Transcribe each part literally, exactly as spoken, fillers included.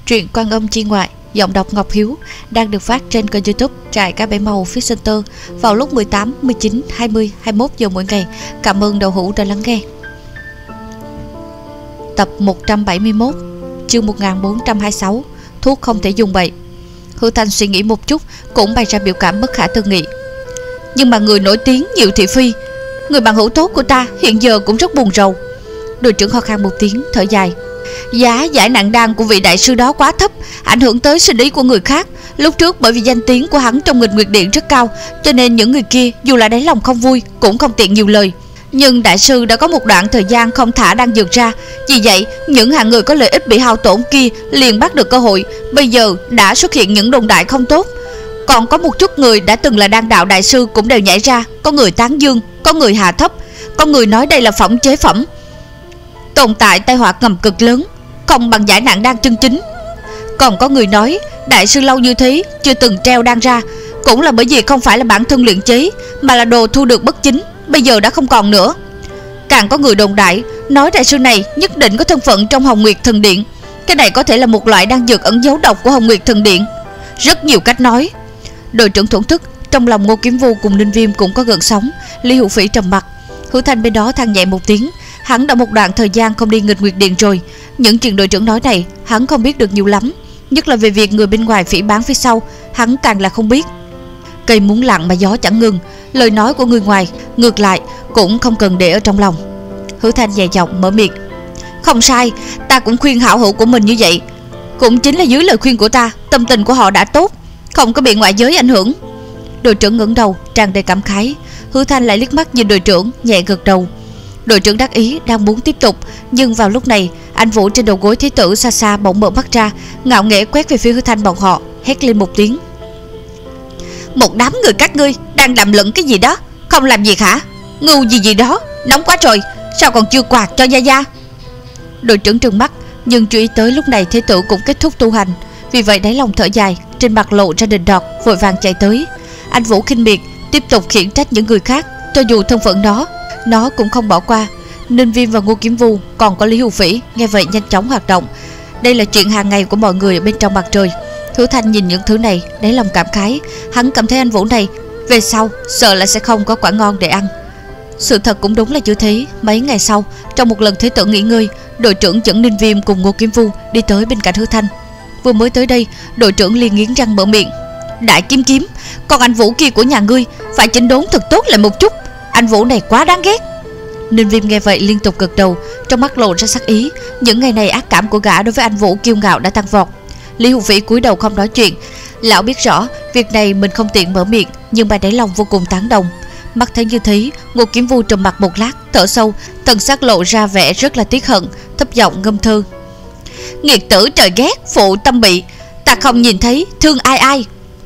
Truyện Quan Âm Chi Ngoại, giọng đọc Ngọc Hiếu, đang được phát trên kênh YouTube Trại Cá Bảy Màu Phía Center vào lúc mười tám, mười chín, hai mươi, hai mươi mốt giờ mỗi ngày. Cảm ơn đạo hữu đã lắng nghe. Tập một trăm bảy mươi mốt, chương một nghìn bốn trăm hai mươi sáu, thuốc không thể dùng bậy. Hứa Thanh suy nghĩ một chút, cũng bày ra biểu cảm bất khả tư nghị. Nhưng mà người nổi tiếng Diệu Thị Phi, người bạn hữu tốt của ta, hiện giờ cũng rất buồn rầu. Đội trưởng ho khan một tiếng, thở dài. Giá giải nặng đan của vị đại sư đó quá thấp, ảnh hưởng tới sinh ý của người khác. Lúc trước bởi vì danh tiếng của hắn trong nghịch nguyệt điện rất cao, cho nên những người kia dù là đáy lòng không vui cũng không tiện nhiều lời. Nhưng đại sư đã có một đoạn thời gian không thả đan dược ra, vì vậy những hạng người có lợi ích bị hao tổn kia liền bắt được cơ hội. Bây giờ đã xuất hiện những đồn đại không tốt, còn có một chút người đã từng là đan đạo đại sư cũng đều nhảy ra. Có người tán dương, có người hạ thấp, có người nói đây là phẩm chế phẩm, tồn tại tai họa ngầm cực lớn, không bằng giải nạn đan chân chính. Còn có người nói đại sư lâu như thế chưa từng treo đan ra, cũng là bởi vì không phải là bản thân luyện chế, mà là đồ thu được bất chính, bây giờ đã không còn nữa. Càng có người đồn đại nói đại sư này nhất định có thân phận trong Hồng Nguyệt Thần Điện. Cái này có thể là một loại đan dược ẩn giấu độc của Hồng Nguyệt Thần Điện. Rất nhiều cách nói. Đội trưởng thổn thức. Trong lòng Ngô Kiếm Vu cùng Ninh Viêm cũng có gợn sóng. Lý Hữu Phỉ trầm mặt. Hứa Thanh bên đó than nhẹ một tiếng. Hắn đã một đoạn thời gian không đi nghịch nguyệt điện rồi. Những chuyện đội trưởng nói này hắn không biết được nhiều lắm, nhất là về việc người bên ngoài phỉ báng phía sau, hắn càng là không biết. Cây muốn lặng mà gió chẳng ngừng, lời nói của người ngoài ngược lại cũng không cần để ở trong lòng. Hứa Thanh nhẹ giọng mở miệng. Không sai, ta cũng khuyên hảo hữu của mình như vậy. Cũng chính là dưới lời khuyên của ta, tâm tình của họ đã tốt, không có bị ngoại giới ảnh hưởng. Đội trưởng ngẩng đầu tràn đầy cảm khái. Hứa Thanh lại liếc mắt nhìn đội trưởng, nhẹ gật đầu. Đội trưởng đắc ý đang muốn tiếp tục, nhưng vào lúc này anh Vũ trên đầu gối thế tử xa xa bỗng mở mắt ra, ngạo nghễ quét về phía Hứa Thanh bọn họ, hét lên một tiếng. Một đám người các ngươi đang làm lẫn cái gì đó, không làm việc hả? Ngu gì gì đó, nóng quá rồi, sao còn chưa quạt cho gia gia? Đội trưởng trừng mắt, nhưng chú ý tới lúc này thế tử cũng kết thúc tu hành, vì vậy đáy lòng thở dài, trên mặt lộ ra định đọt, vội vàng chạy tới. Anh Vũ khinh miệt tiếp tục khiển trách những người khác, cho dù thân phận đó nó cũng không bỏ qua. Ninh Viêm và Ngô Kiếm Vu còn có Lý Hữu Phỉ nghe vậy nhanh chóng hoạt động. Đây là chuyện hàng ngày của mọi người ở bên trong mặt trời. Hứa Thanh nhìn những thứ này đáy lòng cảm khái. Hắn cảm thấy anh Vũ này về sau sợ là sẽ không có quả ngon để ăn. Sự thật cũng đúng là như thế. Mấy ngày sau, trong một lần thế tử nghỉ ngơi, đội trưởng dẫn Ninh Viêm cùng Ngô Kiếm Vu đi tới bên cạnh Hứa Thanh. Vừa mới tới đây, đội trưởng liền nghiến răng mở miệng. Đại Kiếm Kiếm, con anh Vũ kia của nhà ngươi phải chỉnh đốn thật tốt lại một chút. Anh Vũ này quá đáng ghét. Ninh Viêm nghe vậy liên tục gật đầu, trong mắt lộ ra sắc ý. Những ngày này ác cảm của gã đối với anh Vũ kiêu ngạo đã tăng vọt. Lý Hữu Phỉ cúi đầu không nói chuyện. Lão biết rõ việc này mình không tiện mở miệng, nhưng mà đáy lòng vô cùng tán đồng. Mắt thấy như thế, Ngô Kiếm Vu trầm mặt một lát, thở sâu, thần sắc lộ ra vẻ rất là tiếc hận, thấp giọng ngâm thơ. Nghiệt tử trời ghét, phụ tâm bị, ta không nhìn thấy thương ai ai.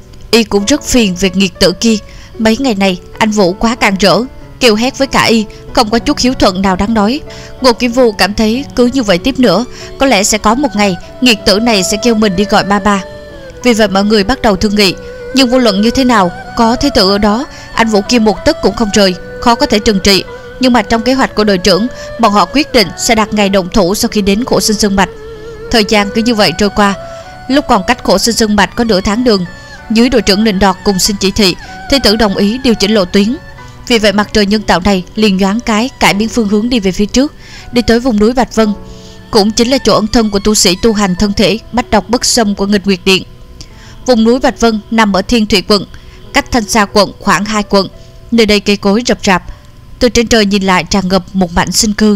Y cũng rất phiền việc nghiệt tử kia. Mấy ngày này anh Vũ quá càng rỡ, kêu hét với cả y, không có chút hiếu thuận nào đáng nói. Ngô Kiếm Vu cảm thấy cứ như vậy tiếp nữa, có lẽ sẽ có một ngày nghiệt tử này sẽ kêu mình đi gọi ba ba. Vì vậy mọi người bắt đầu thương nghị. Nhưng vô luận như thế nào, có thế tử ở đó, anh Vũ kia một tấc cũng không rời, khó có thể trừng trị. Nhưng mà trong kế hoạch của đội trưởng, bọn họ quyết định sẽ đặt ngày động thủ sau khi đến Khổ Sinh Sơn Mạch. Thời gian cứ như vậy trôi qua. Lúc còn cách Khổ Sinh Sơn Mạch có nửa tháng đường, dưới đội trưởng định đoạt cùng xin chỉ thị, thế tử đồng ý điều chỉnh lộ tuyến. Vì vậy mặt trời nhân tạo này liền nhoáng cái cải biến phương hướng đi về phía trước, đi tới vùng núi Bạch Vân, cũng chính là chỗ ẩn thân của tu sĩ tu hành thân thể bách độc bất xâm của nghịch nguyệt điện. Vùng núi Bạch Vân nằm ở Thiên Thủy quận, cách Thanh Sa quận khoảng hai quận. Nơi đây cây cối rậm rạp, từ trên trời nhìn lại tràn ngập một mảnh sinh cơ.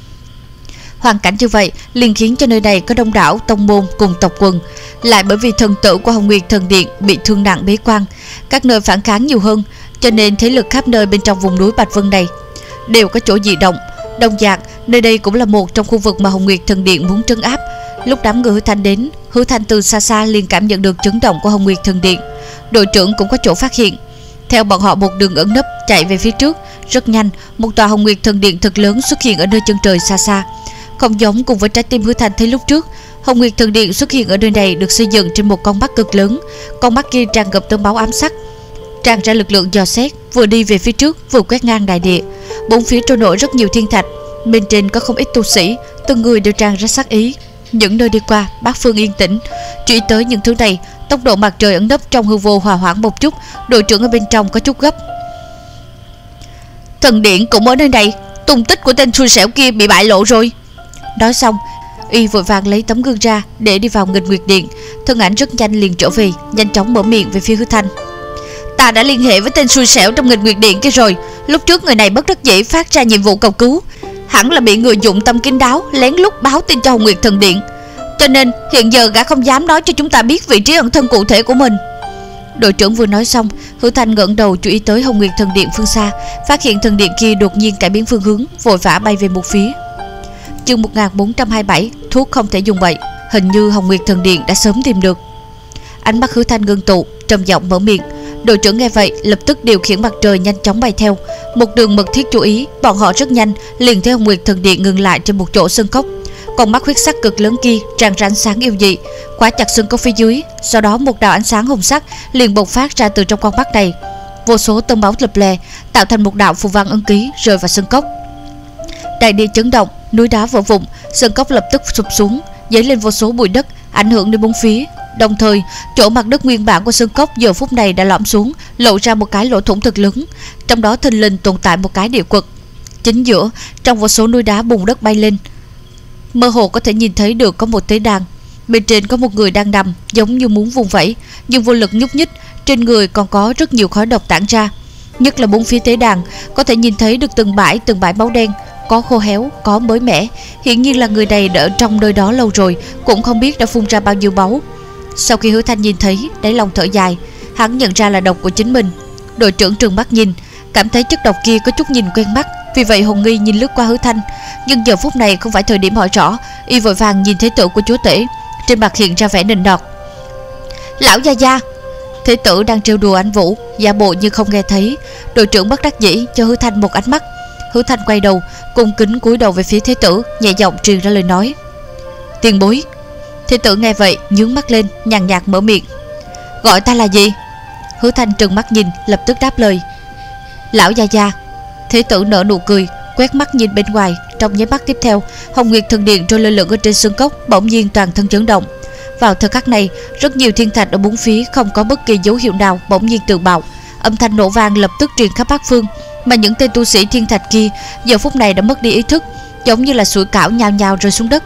Hoàn cảnh như vậy liền khiến cho nơi này có đông đảo tông môn cùng tộc quần. Lại bởi vì thần tử của Hồng Nguyệt Thần Điện bị thương nặng bế quan, các nơi phản kháng nhiều hơn, cho nên thế lực khắp nơi bên trong vùng núi Bạch Vân này đều có chỗ dị động. Đồng dạng, nơi đây cũng là một trong khu vực mà Hồng Nguyệt Thần Điện muốn trấn áp. Lúc đám người Hứa Thanh đến, Hứa Thanh từ xa xa liền cảm nhận được chấn động của Hồng Nguyệt Thần Điện. Đội trưởng cũng có chỗ phát hiện. Theo bọn họ một đường ẩn nấp chạy về phía trước, rất nhanh một tòa Hồng Nguyệt Thần Điện thật lớn xuất hiện ở nơi chân trời xa xa. Không giống cùng với trái tim Hứa Thanh thấy lúc trước, Hồng Nguyệt Thần Điện xuất hiện ở nơi này được xây dựng trên một con mắt cực lớn. Con mắt kia tràn ngập tơ máu ám sắc, tràn ra lực lượng dò xét, vừa đi về phía trước vừa quét ngang đại địa. Bốn phía trôi nổi rất nhiều thiên thạch, bên trên có không ít tu sĩ, từng người đều tràn ra sát ý. Những nơi đi qua bát phương yên tĩnh. Chú ý tới những thứ này, tốc độ mặt trời ẩn nấp trong hư vô hòa hoãn một chút. Đội trưởng ở bên trong có chút gấp. Thần điện cũng ở nơi này, tung tích của tên xui xẻo kia bị bại lộ rồi. Nói xong, y vội vàng lấy tấm gương ra để đi vào nghịch nguyệt điện. Thân ảnh rất nhanh liền trở về, nhanh chóng mở miệng về phía Hứa Thanh. Ta đã liên hệ với tên xui xẻo trong nghịch nguyệt điện kia rồi. Lúc trước người này bất đắc dĩ phát ra nhiệm vụ cầu cứu, hẳn là bị người dụng tâm kín đáo lén lút báo tin cho Hồng Nguyệt Thần Điện, cho nên hiện giờ gã không dám nói cho chúng ta biết vị trí ẩn thân cụ thể của mình. Đội trưởng vừa nói xong, Hứa Thanh ngẩng đầu chú ý tới Hồng Nguyệt Thần Điện phương xa, phát hiện thần điện kia đột nhiên cải biến phương hướng, vội vã bay về một phía. Chương một nghìn bốn trăm hai mươi bảy, thuốc không thể dùng bậy. Hình như Hồng Nguyệt Thần Điện đã sớm tìm được. Ánh mắt Hứa Thanh ngưng tụ, trầm giọng mở miệng. Đội trưởng nghe vậy lập tức điều khiển mặt trời nhanh chóng bay theo. Một đường mật thiết chú ý, bọn họ rất nhanh liền thấy Hồng Nguyệt Thần Điện ngừng lại trên một chỗ sơn cốc. Con mắt huyết sắc cực lớn kia tràn ra ánh sáng yêu dị, khóa chặt sơn cốc phía dưới. Sau đó một đạo ánh sáng hồng sắc liền bộc phát ra từ trong con mắt này. Vô số tơ máu lập lè tạo thành một đạo phù văn ấn ký rơi vào sơn cốc. Đại địa chấn động, núi đá vỡ vụn, sơn cốc lập tức sụp xuống, dấy lên vô số bụi đất, ảnh hưởng đến bốn phía. Đồng thời, chỗ mặt đất nguyên bản của sơn cốc giờ phút này đã lõm xuống, lộ ra một cái lỗ thủng thật lớn, trong đó thình lình tồn tại một cái địa quật. Chính giữa, trong vô số núi đá bùn đất bay lên, mơ hồ có thể nhìn thấy được có một tế đàn. Bên trên có một người đang nằm, giống như muốn vùng vẫy, nhưng vô lực nhúc nhích. Trên người còn có rất nhiều khói độc tản ra, nhất là bốn phía tế đàn có thể nhìn thấy được từng bãi từng bãi máu đen, có khô héo, có mới mẻ. Hiển nhiên là người này đã ở trong nơi đó lâu rồi, cũng không biết đã phun ra bao nhiêu máu. Sau khi Hứa Thanh nhìn thấy, đáy lòng thở dài, hắn nhận ra là độc của chính mình. Đội trưởng trừng mắt nhìn, cảm thấy chất độc kia có chút nhìn quen mắt, vì vậy hồn nghi nhìn lướt qua Hứa Thanh. Nhưng giờ phút này không phải thời điểm hỏi rõ, y vội vàng nhìn thấy tử của chúa tể, trên mặt hiện ra vẻ nịnh nọt. Lão gia gia. Thế tử đang trêu đùa anh Vũ, giả bộ như không nghe thấy. Đội trưởng bất đắc dĩ cho Hứa Thanh một ánh mắt. Hứa Thanh quay đầu, cung kính cúi đầu về phía thế tử, nhẹ giọng truyền ra lời nói. Tiền bối. Thế tử nghe vậy nhướng mắt lên, nhàn nhạt mở miệng. Gọi ta là gì? Hứa Thanh trừng mắt nhìn, lập tức đáp lời. Lão gia gia. Thế tử nở nụ cười, quét mắt nhìn bên ngoài. Trong nháy mắt tiếp theo, Hồng Nguyệt Thần Điện trôi lơ lửng ở trên sơn cốc, bỗng nhiên toàn thân chấn động. Vào thời khắc này, rất nhiều thiên thạch ở bốn phía không có bất kỳ dấu hiệu nào bỗng nhiên tự bạo, âm thanh nổ vang lập tức truyền khắp bát phương. Mà những tên tu sĩ thiên thạch kia giờ phút này đã mất đi ý thức, giống như là sủi cảo nhào nhào rơi xuống đất.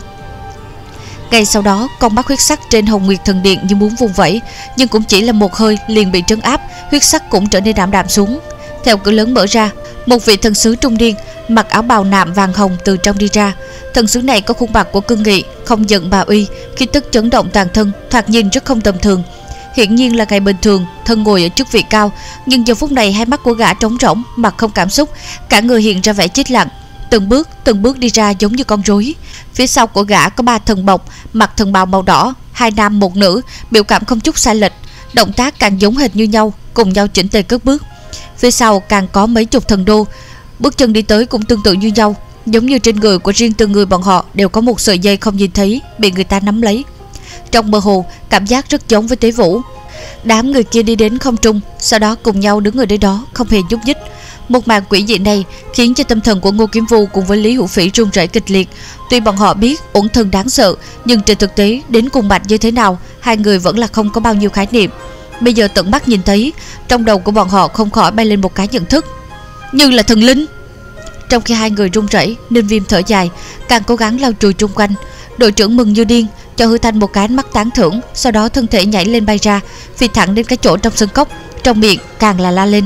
Ngay sau đó, con mắt huyết sắc trên Hồng Nguyệt Thần Điện như muốn vùng vẫy, nhưng cũng chỉ là một hơi liền bị trấn áp, huyết sắc cũng trở nên đạm đạm xuống. Theo cửa lớn mở ra, một vị thần sứ trung niên mặc áo bào nạm vàng hồng từ trong đi ra. Thần sứ này có khuôn mặt của cương nghị, không giận bà uy, khí tức chấn động toàn thân, thoạt nhìn rất không tầm thường. Hiển nhiên là ngày bình thường thân ngồi ở chức vị cao, nhưng giờ phút này hai mắt của gã trống rỗng, mặt không cảm xúc, cả người hiện ra vẻ chết lặng, từng bước từng bước đi ra giống như con rối. Phía sau của gã có ba thần bộc mặc thần bào màu đỏ, hai nam một nữ, biểu cảm không chút sai lệch, động tác càng giống hệt như nhau, cùng nhau chỉnh tề cất bước. Phía sau càng có mấy chục thần đô, bước chân đi tới cũng tương tự như nhau, giống như trên người của riêng từng người bọn họ đều có một sợi dây không nhìn thấy bị người ta nắm lấy. Trong mơ hồ, cảm giác rất giống với Tế Vũ. Đám người kia đi đến không trung, sau đó cùng nhau đứng ở nơi đó không hề nhúc nhích. Một màn quỷ dị này khiến cho tâm thần của Ngô Kiếm Vu cùng với Lý Hữu Phỉ run rẩy kịch liệt. Tuy bọn họ biết uẩn thân đáng sợ, nhưng trên thực tế đến cùng mạnh như thế nào, hai người vẫn là không có bao nhiêu khái niệm. Bây giờ tận mắt nhìn thấy, trong đầu của bọn họ không khỏi bay lên một cái nhận thức, như là thần linh. Trong khi hai người run rẩy, Ninh Viêm thở dài, càng cố gắng lau chùi chung quanh. Đội trưởng mừng như điên, cho Hứa Thanh một cái ánh mắt tán thưởng, sau đó thân thể nhảy lên bay ra, phi thẳng đến cái chỗ trong sân cốc, trong miệng càng là la lên.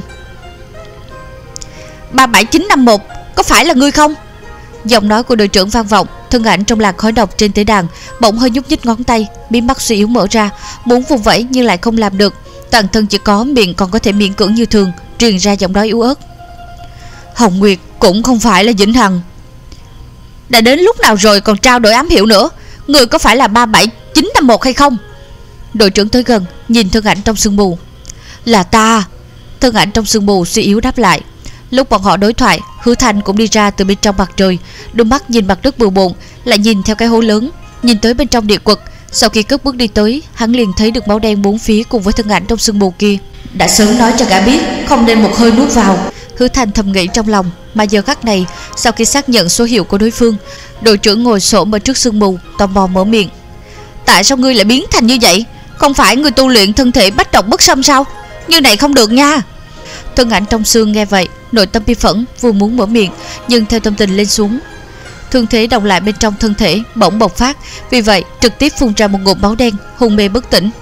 Ba bảy chín năm một, có phải là ngươi không? Giọng nói của đội trưởng vang vọng, thân ảnh trong làn khói độc trên tế đàn bỗng hơi nhúc nhích ngón tay, mí mắt suy yếu mở ra, muốn vùng vẫy nhưng lại không làm được, toàn thân chỉ có miệng còn có thể miễn cưỡng như thường, truyền ra giọng nói yếu ớt. Hồng Nguyệt cũng không phải là Vĩnh Hằng. Đã đến lúc nào rồi còn trao đổi ám hiệu nữa? Người có phải là ba bảy chín năm một hay không? Đội trưởng tới gần, nhìn thân ảnh trong sương mù. Là ta. Thân ảnh trong sương mù suy yếu đáp lại. Lúc bọn họ đối thoại, Hứa Thanh cũng đi ra từ bên trong mặt trời, đôi mắt nhìn mặt đất bừa bộn, lại nhìn theo cái hố lớn, nhìn tới bên trong địa quật. Sau khi cất bước đi tới, hắn liền thấy được máu đen bốn phía cùng với thân ảnh trong sương mù kia. Đã sớm nói cho gã biết không nên một hơi nuốt vào. Hứa Thanh thầm nghĩ trong lòng, Mà giờ khắc này, sau khi xác nhận số hiệu của đối phương, đội trưởng ngồi xổm ở trước sương mù, tò mò mở miệng. Tại sao ngươi lại biến thành như vậy? Không phải ngươi tu luyện thân thể bách độc bất xâm sao? Như này không được nha. Thân ảnh trong xương nghe vậy, nội tâm bi phẫn, vừa muốn mở miệng, nhưng theo tâm tình lên xuống, thương thế động lại bên trong thân thể bỗng bộc phát, vì vậy trực tiếp phun ra một ngụm máu đen, hôn mê bất tỉnh.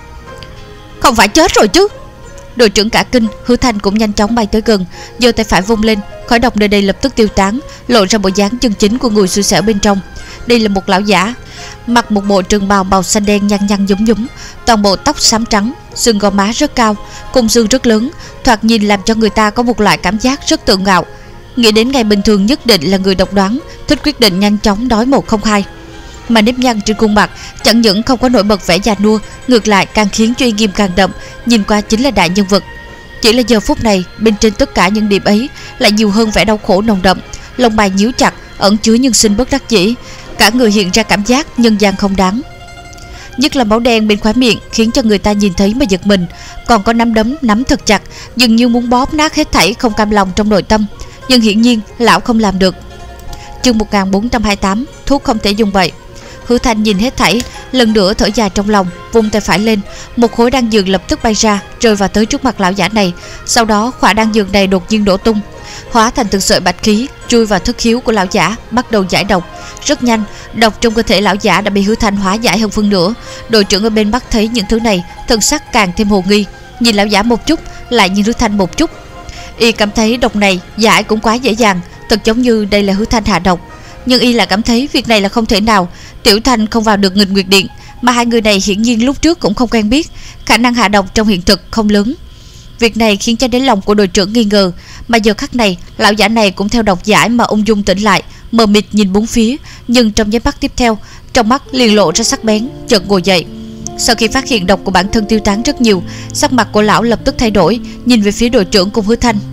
Không phải chết rồi chứ? Đội trưởng cả kinh. Hứa Thanh cũng nhanh chóng bay tới gần, giơ tay phải vung lên, khói độc nơi đây lập tức tiêu tán, lộ ra bộ dáng chân chính của người xui xẻo bên trong. Đây là một lão giả, mặc một bộ trường bào màu xanh đen nhăn nhăn nhúm nhúm, toàn bộ tóc xám trắng, xương gò má rất cao, cùng xương rất lớn, thoạt nhìn làm cho người ta có một loại cảm giác rất tự ngạo. Nghĩ đến ngày bình thường nhất định là người độc đoán, thích quyết định nhanh chóng nói một không hai. Mà nếp nhăn trên khuôn mặt chẳng những không có nổi bật vẻ già nua, ngược lại càng khiến cho uy nghiêm càng đậm, nhìn qua chính là đại nhân vật. Chỉ là giờ phút này, bên trên tất cả những điểm ấy lại nhiều hơn vẻ đau khổ nồng đậm, lông mày nhíu chặt, ẩn chứa nhân sinh bất đắc dĩ, cả người hiện ra cảm giác nhân gian không đáng. Nhất là máu đen bên khóe miệng khiến cho người ta nhìn thấy mà giật mình, còn có nắm đấm nắm thật chặt, dường như muốn bóp nát hết thảy không cam lòng trong nội tâm, nhưng hiển nhiên lão không làm được. Chương một nghìn bốn trăm hai mươi tám, thuốc không thể dùng vậy. Hứa Thanh nhìn hết thảy, lần nữa thở dài trong lòng, vung tay phải lên, một khối đan dược lập tức bay ra, rơi vào tới trước mặt lão giả này. Sau đó khỏa đan dược này đột nhiên nổ tung, hóa thành từng sợi bạch khí, chui vào thất khiếu của lão giả, bắt đầu giải độc. Rất nhanh, độc trong cơ thể lão giả đã bị Hứa Thanh hóa giải hơn phân nửa. Đội trưởng ở bên Bắc thấy những thứ này, thân sắc càng thêm hồ nghi, nhìn lão giả một chút, lại nhìn Hứa Thanh một chút. Y cảm thấy độc này giải cũng quá dễ dàng, thật giống như đây là Hứa Thanh hạ độc. Nhưng y lại cảm thấy việc này là không thể nào. Tiểu Thanh không vào được Nghịch Nguyệt Điện, mà hai người này hiển nhiên lúc trước cũng không quen biết, khả năng hạ độc trong hiện thực không lớn. Việc này khiến cho đến lòng của đội trưởng nghi ngờ. Mà giờ khắc này, lão giả này cũng theo độc giải mà ung dung tỉnh lại, mờ mịt nhìn bốn phía, nhưng trong nháy mắt tiếp theo, trong mắt liền lộ ra sắc bén, chợt ngồi dậy. Sau khi phát hiện độc của bản thân tiêu tán rất nhiều, sắc mặt của lão lập tức thay đổi, nhìn về phía đội trưởng cùng Hứa Thanh.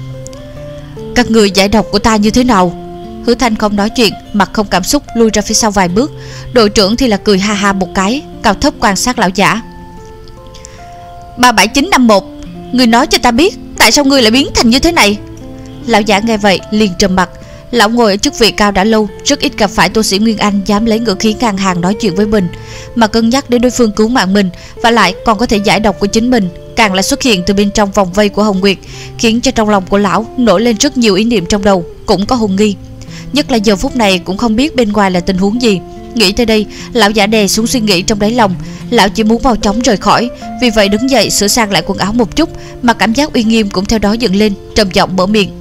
Các người giải độc của ta như thế nào? Hứa Thanh không nói chuyện, mặt không cảm xúc lui ra phía sau vài bước. Đội trưởng thì là cười ha ha một cái, cao thấp quan sát lão giả. Ba bảy chín năm một, người nói cho ta biết, tại sao ngươi lại biến thành như thế này? Lão giả nghe vậy liền trầm mặt. Lão ngồi ở chức vị cao đã lâu, rất ít gặp phải tu sĩ Nguyên Anh dám lấy ngữ khí ngang hàng nói chuyện với mình, mà cân nhắc đến đối phương cứu mạng mình, và lại còn có thể giải độc của chính mình, càng lại xuất hiện từ bên trong vòng vây của Hồng Nguyệt, khiến cho trong lòng của lão nổi lên rất nhiều ý niệm trong đầu, cũng có hùng nghi. Nhất là giờ phút này cũng không biết bên ngoài là tình huống gì. Nghĩ tới đây, lão giả đè xuống suy nghĩ trong đáy lòng. Lão chỉ muốn mau chóng rời khỏi, vì vậy đứng dậy sửa sang lại quần áo một chút, mà cảm giác uy nghiêm cũng theo đó dựng lên, trầm giọng mở miệng.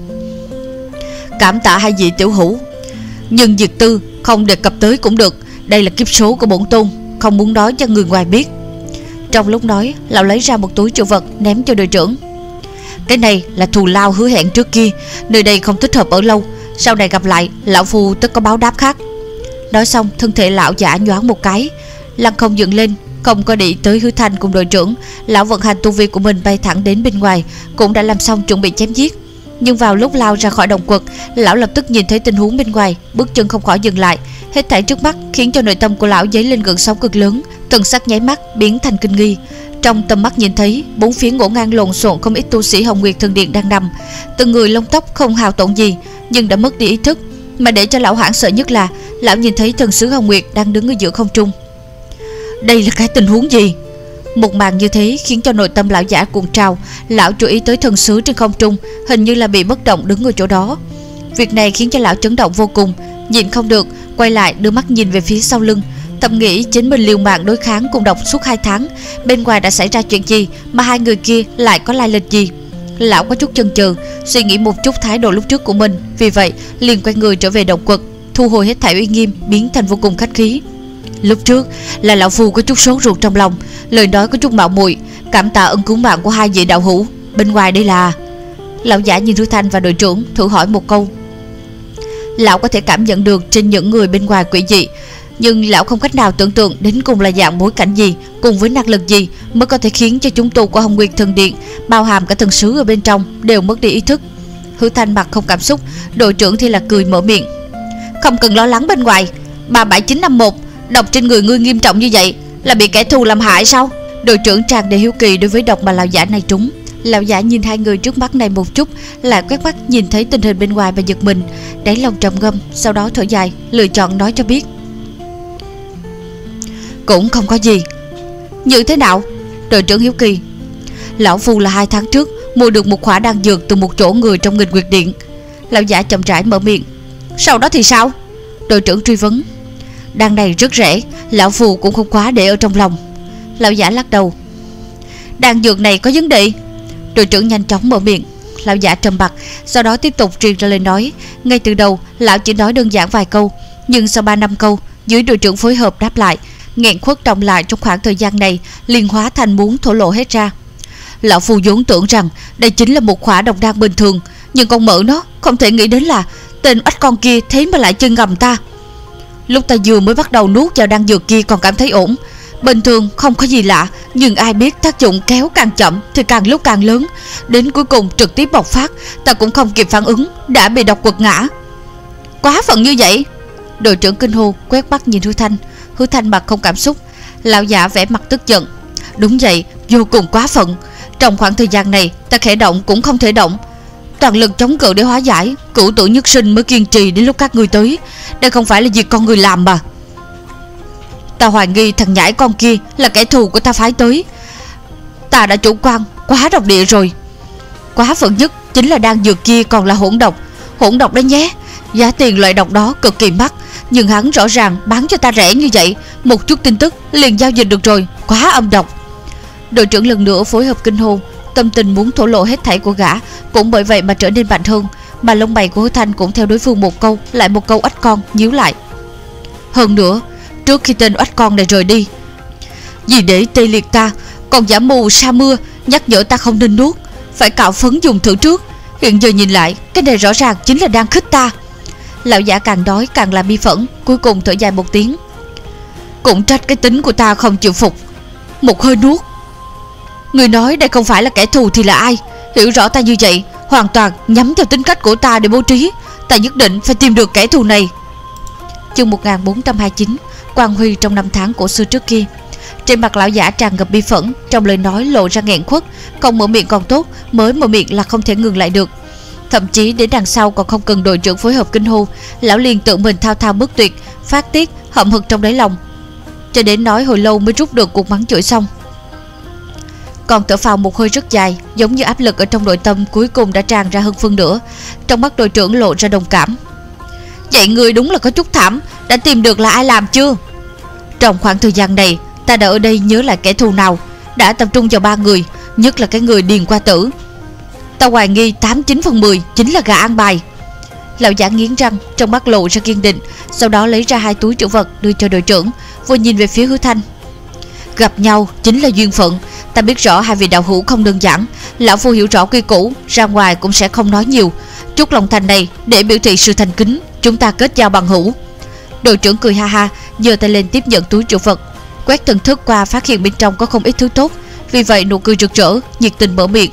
Cảm tạ hai vị tiểu hữu, nhưng việc tư không đề cập tới cũng được, đây là kiếp số của bổn tôn, không muốn nói cho người ngoài biết. Trong lúc nói, lão lấy ra một túi trữ vật ném cho đội trưởng. Cái này là thù lao hứa hẹn trước kia, nơi đây không thích hợp ở lâu, sau này gặp lại lão phu tất có báo đáp khác. Nói xong, thân thể lão giả nhoáng một cái, lăng không dựng lên, không có để tới Hứa Thanh cùng đội trưởng. Lão vận hành tu vi của mình bay thẳng đến bên ngoài, cũng đã làm xong chuẩn bị chém giết. Nhưng vào lúc lao ra khỏi động quật, lão lập tức nhìn thấy tình huống bên ngoài, bước chân không khỏi dừng lại. Hết thảy trước mắt khiến cho nội tâm của lão dấy lên gợn sóng cực lớn, thần sắc nháy mắt biến thành kinh nghi. Trong tầm mắt nhìn thấy bốn phía ngổn ngang lộn xộn không ít tu sĩ Hồng Nguyệt Thần Điện đang nằm, từng người lông tóc không hào tổn gì, nhưng đã mất đi ý thức. Mà để cho lão hoảng sợ nhất là lão nhìn thấy thần sứ Hồng Nguyệt đang đứng ở giữa không trung. Đây là cái tình huống gì? Một màn như thế khiến cho nội tâm lão giả cuộn trào. Lão chú ý tới thần sứ trên không trung, hình như là bị bất động đứng ở chỗ đó. Việc này khiến cho lão chấn động vô cùng, nhịn không được quay lại đưa mắt nhìn về phía sau lưng, thầm nghĩ chính mình liều mạng đối kháng cùng độc suốt hai tháng, bên ngoài đã xảy ra chuyện gì mà hai người kia lại có lai lịch gì. Lão có chút chần chừ, suy nghĩ một chút thái độ lúc trước của mình, vì vậy liền quay người trở về động quật, thu hồi hết thảy uy nghiêm, biến thành vô cùng khách khí. Lúc trước là lão phu có chút sốt ruột trong lòng, lời nói có chút mạo muội, cảm tạ ân cứu mạng của hai vị đạo hữu. Bên ngoài đây là... Lão giả nhìn Hứa Thanh và đội trưởng, thử hỏi một câu. Lão có thể cảm nhận được trên những người bên ngoài quỷ dị, nhưng lão không cách nào tưởng tượng đến cùng là dạng bối cảnh gì, cùng với năng lực gì mới có thể khiến cho chúng tu của Hồng Nguyệt Thần Điện, bao hàm cả thần sứ ở bên trong, đều mất đi ý thức. Hứa Thanh mặt không cảm xúc, đội trưởng thì là cười mở miệng. Không cần lo lắng bên ngoài, ba bảy chín năm một, độc trên người ngươi nghiêm trọng như vậy, là bị kẻ thù làm hại sao? Đội trưởng tràn đầy hiếu kỳ đối với độc mà lão giả này trúng, Lão giả nhìn hai người trước mắt này một chút, lại quét mắt nhìn thấy tình hình bên ngoài và giật mình, đáy lòng trầm ngâm, sau đó thở dài, lựa chọn nói cho biết. Cũng không có gì. Như thế nào? Đội trưởng hiếu kỳ. Lão phu là hai tháng trước mua được một khỏa đan dược từ một chỗ người trong Nghịch Nguyệt Điện. Lão giả chậm rãi mở miệng. Sau đó thì sao? Đội trưởng truy vấn. Đan này rất rẻ, lão phu cũng không quá để ở trong lòng. Lão giả lắc đầu. Đan dược này có vấn đề? Đội trưởng nhanh chóng mở miệng. Lão giả trầm mặc, sau đó tiếp tục truyền ra lời nói. Ngay từ đầu lão chỉ nói đơn giản vài câu, nhưng sau ba năm câu, dưới đội trưởng phối hợp đáp lại, nghẹn khuất trọng lại trong khoảng thời gian này liền hóa thành muốn thổ lộ hết ra. Lão phu vốn tưởng rằng đây chính là một khỏa độc đan bình thường, nhưng con mợ nó không thể nghĩ đến là tên oách con kia thế mà lại chân ngầm ta. Lúc ta vừa mới bắt đầu nuốt vào đan dược kia còn cảm thấy ổn, bình thường không có gì lạ, nhưng ai biết tác dụng kéo càng chậm thì càng lúc càng lớn, đến cuối cùng trực tiếp bộc phát, ta cũng không kịp phản ứng đã bị độc quật ngã. Quá phận như vậy. Đội trưởng kinh hô, quét mắt nhìn Hứa Thanh. Hứa Thanh mặt không cảm xúc. Lão giả vẻ mặt tức giận. Đúng vậy, vô cùng quá phận. Trong khoảng thời gian này ta khẽ động cũng không thể động, toàn lực chống cự để hóa giải, cửu tử nhất sinh mới kiên trì đến lúc các ngươi tới. Đây không phải là việc con người làm mà. Ta hoài nghi thằng nhãi con kia là kẻ thù của ta phái tới. Ta đã chủ quan quá độc địa rồi. Quá phận nhất chính là đan dược kia còn là hỗn độc. Hỗn độc đấy nhé. Giá tiền loại độc đó cực kỳ mắc, nhưng hắn rõ ràng bán cho ta rẻ như vậy, một chút tin tức liền giao dịch được rồi. Quá âm độc. Đội trưởng lần nữa phối hợp kinh hô. Tâm tình muốn thổ lộ hết thảy của gã cũng bởi vậy mà trở nên mạnh hơn, mà lông mày của Hứa Thanh cũng theo đối phương một câu lại một câu oách con nhíu lại. Hơn nữa, trước khi tên oách con này rời đi, vì để tê liệt ta, còn giả mù sa mưa nhắc nhở ta không nên nuốt, phải cạo phấn dùng thử trước. Hiện giờ nhìn lại, cái này rõ ràng chính là đang khích ta. Lão giả càng đói càng là bi phẫn, cuối cùng thở dài một tiếng. Cũng trách cái tính của ta không chịu phục, một hơi nuốt. Người nói đây không phải là kẻ thù thì là ai? Hiểu rõ ta như vậy, hoàn toàn nhắm theo tính cách của ta để bố trí. Ta nhất định phải tìm được kẻ thù này. Chương một nghìn bốn trăm hai mươi chín. Quang huy trong năm tháng cổ xưa trước kia. Trên mặt lão giả tràn ngập bi phẫn, trong lời nói lộ ra nghẹn khuất. Không mở miệng còn tốt, mới mở miệng là không thể ngừng lại được. Thậm chí đến đằng sau còn không cần đội trưởng phối hợp kinh hô, lão liền tự mình thao thao bất tuyệt, phát tiết hậm hực trong đáy lòng, cho đến nói hồi lâu mới rút được cuộc mắng chửi xong. Còn thở phào một hơi rất dài, giống như áp lực ở trong nội tâm cuối cùng đã tràn ra hơn phân nửa. Trong mắt đội trưởng lộ ra đồng cảm. Vậy người đúng là có chút thảm. Đã tìm được là ai làm chưa? Trong khoảng thời gian này ta đã ở đây nhớ lại kẻ thù nào, đã tập trung vào ba người, nhất là cái người Điền Qua Tử. Ta hoài nghi tám chín phần mười chính là gã an bài. Lão giả nghiến răng, trong mắt lộ ra kiên định, sau đó lấy ra hai túi trữ vật đưa cho đội trưởng, vừa nhìn về phía Hứa Thanh. Gặp nhau chính là duyên phận. Ta biết rõ hai vị đạo hữu không đơn giản, lão phu hiểu rõ quy củ, ra ngoài cũng sẽ không nói nhiều. Chút lòng thành này để biểu thị sự thành kính, chúng ta kết giao bằng hữu. Đội trưởng cười ha ha, giơ tay lên tiếp nhận túi trữ vật, quét thần thức qua phát hiện bên trong có không ít thứ tốt, vì vậy nụ cười rực rỡ, nhiệt tình mở miệng.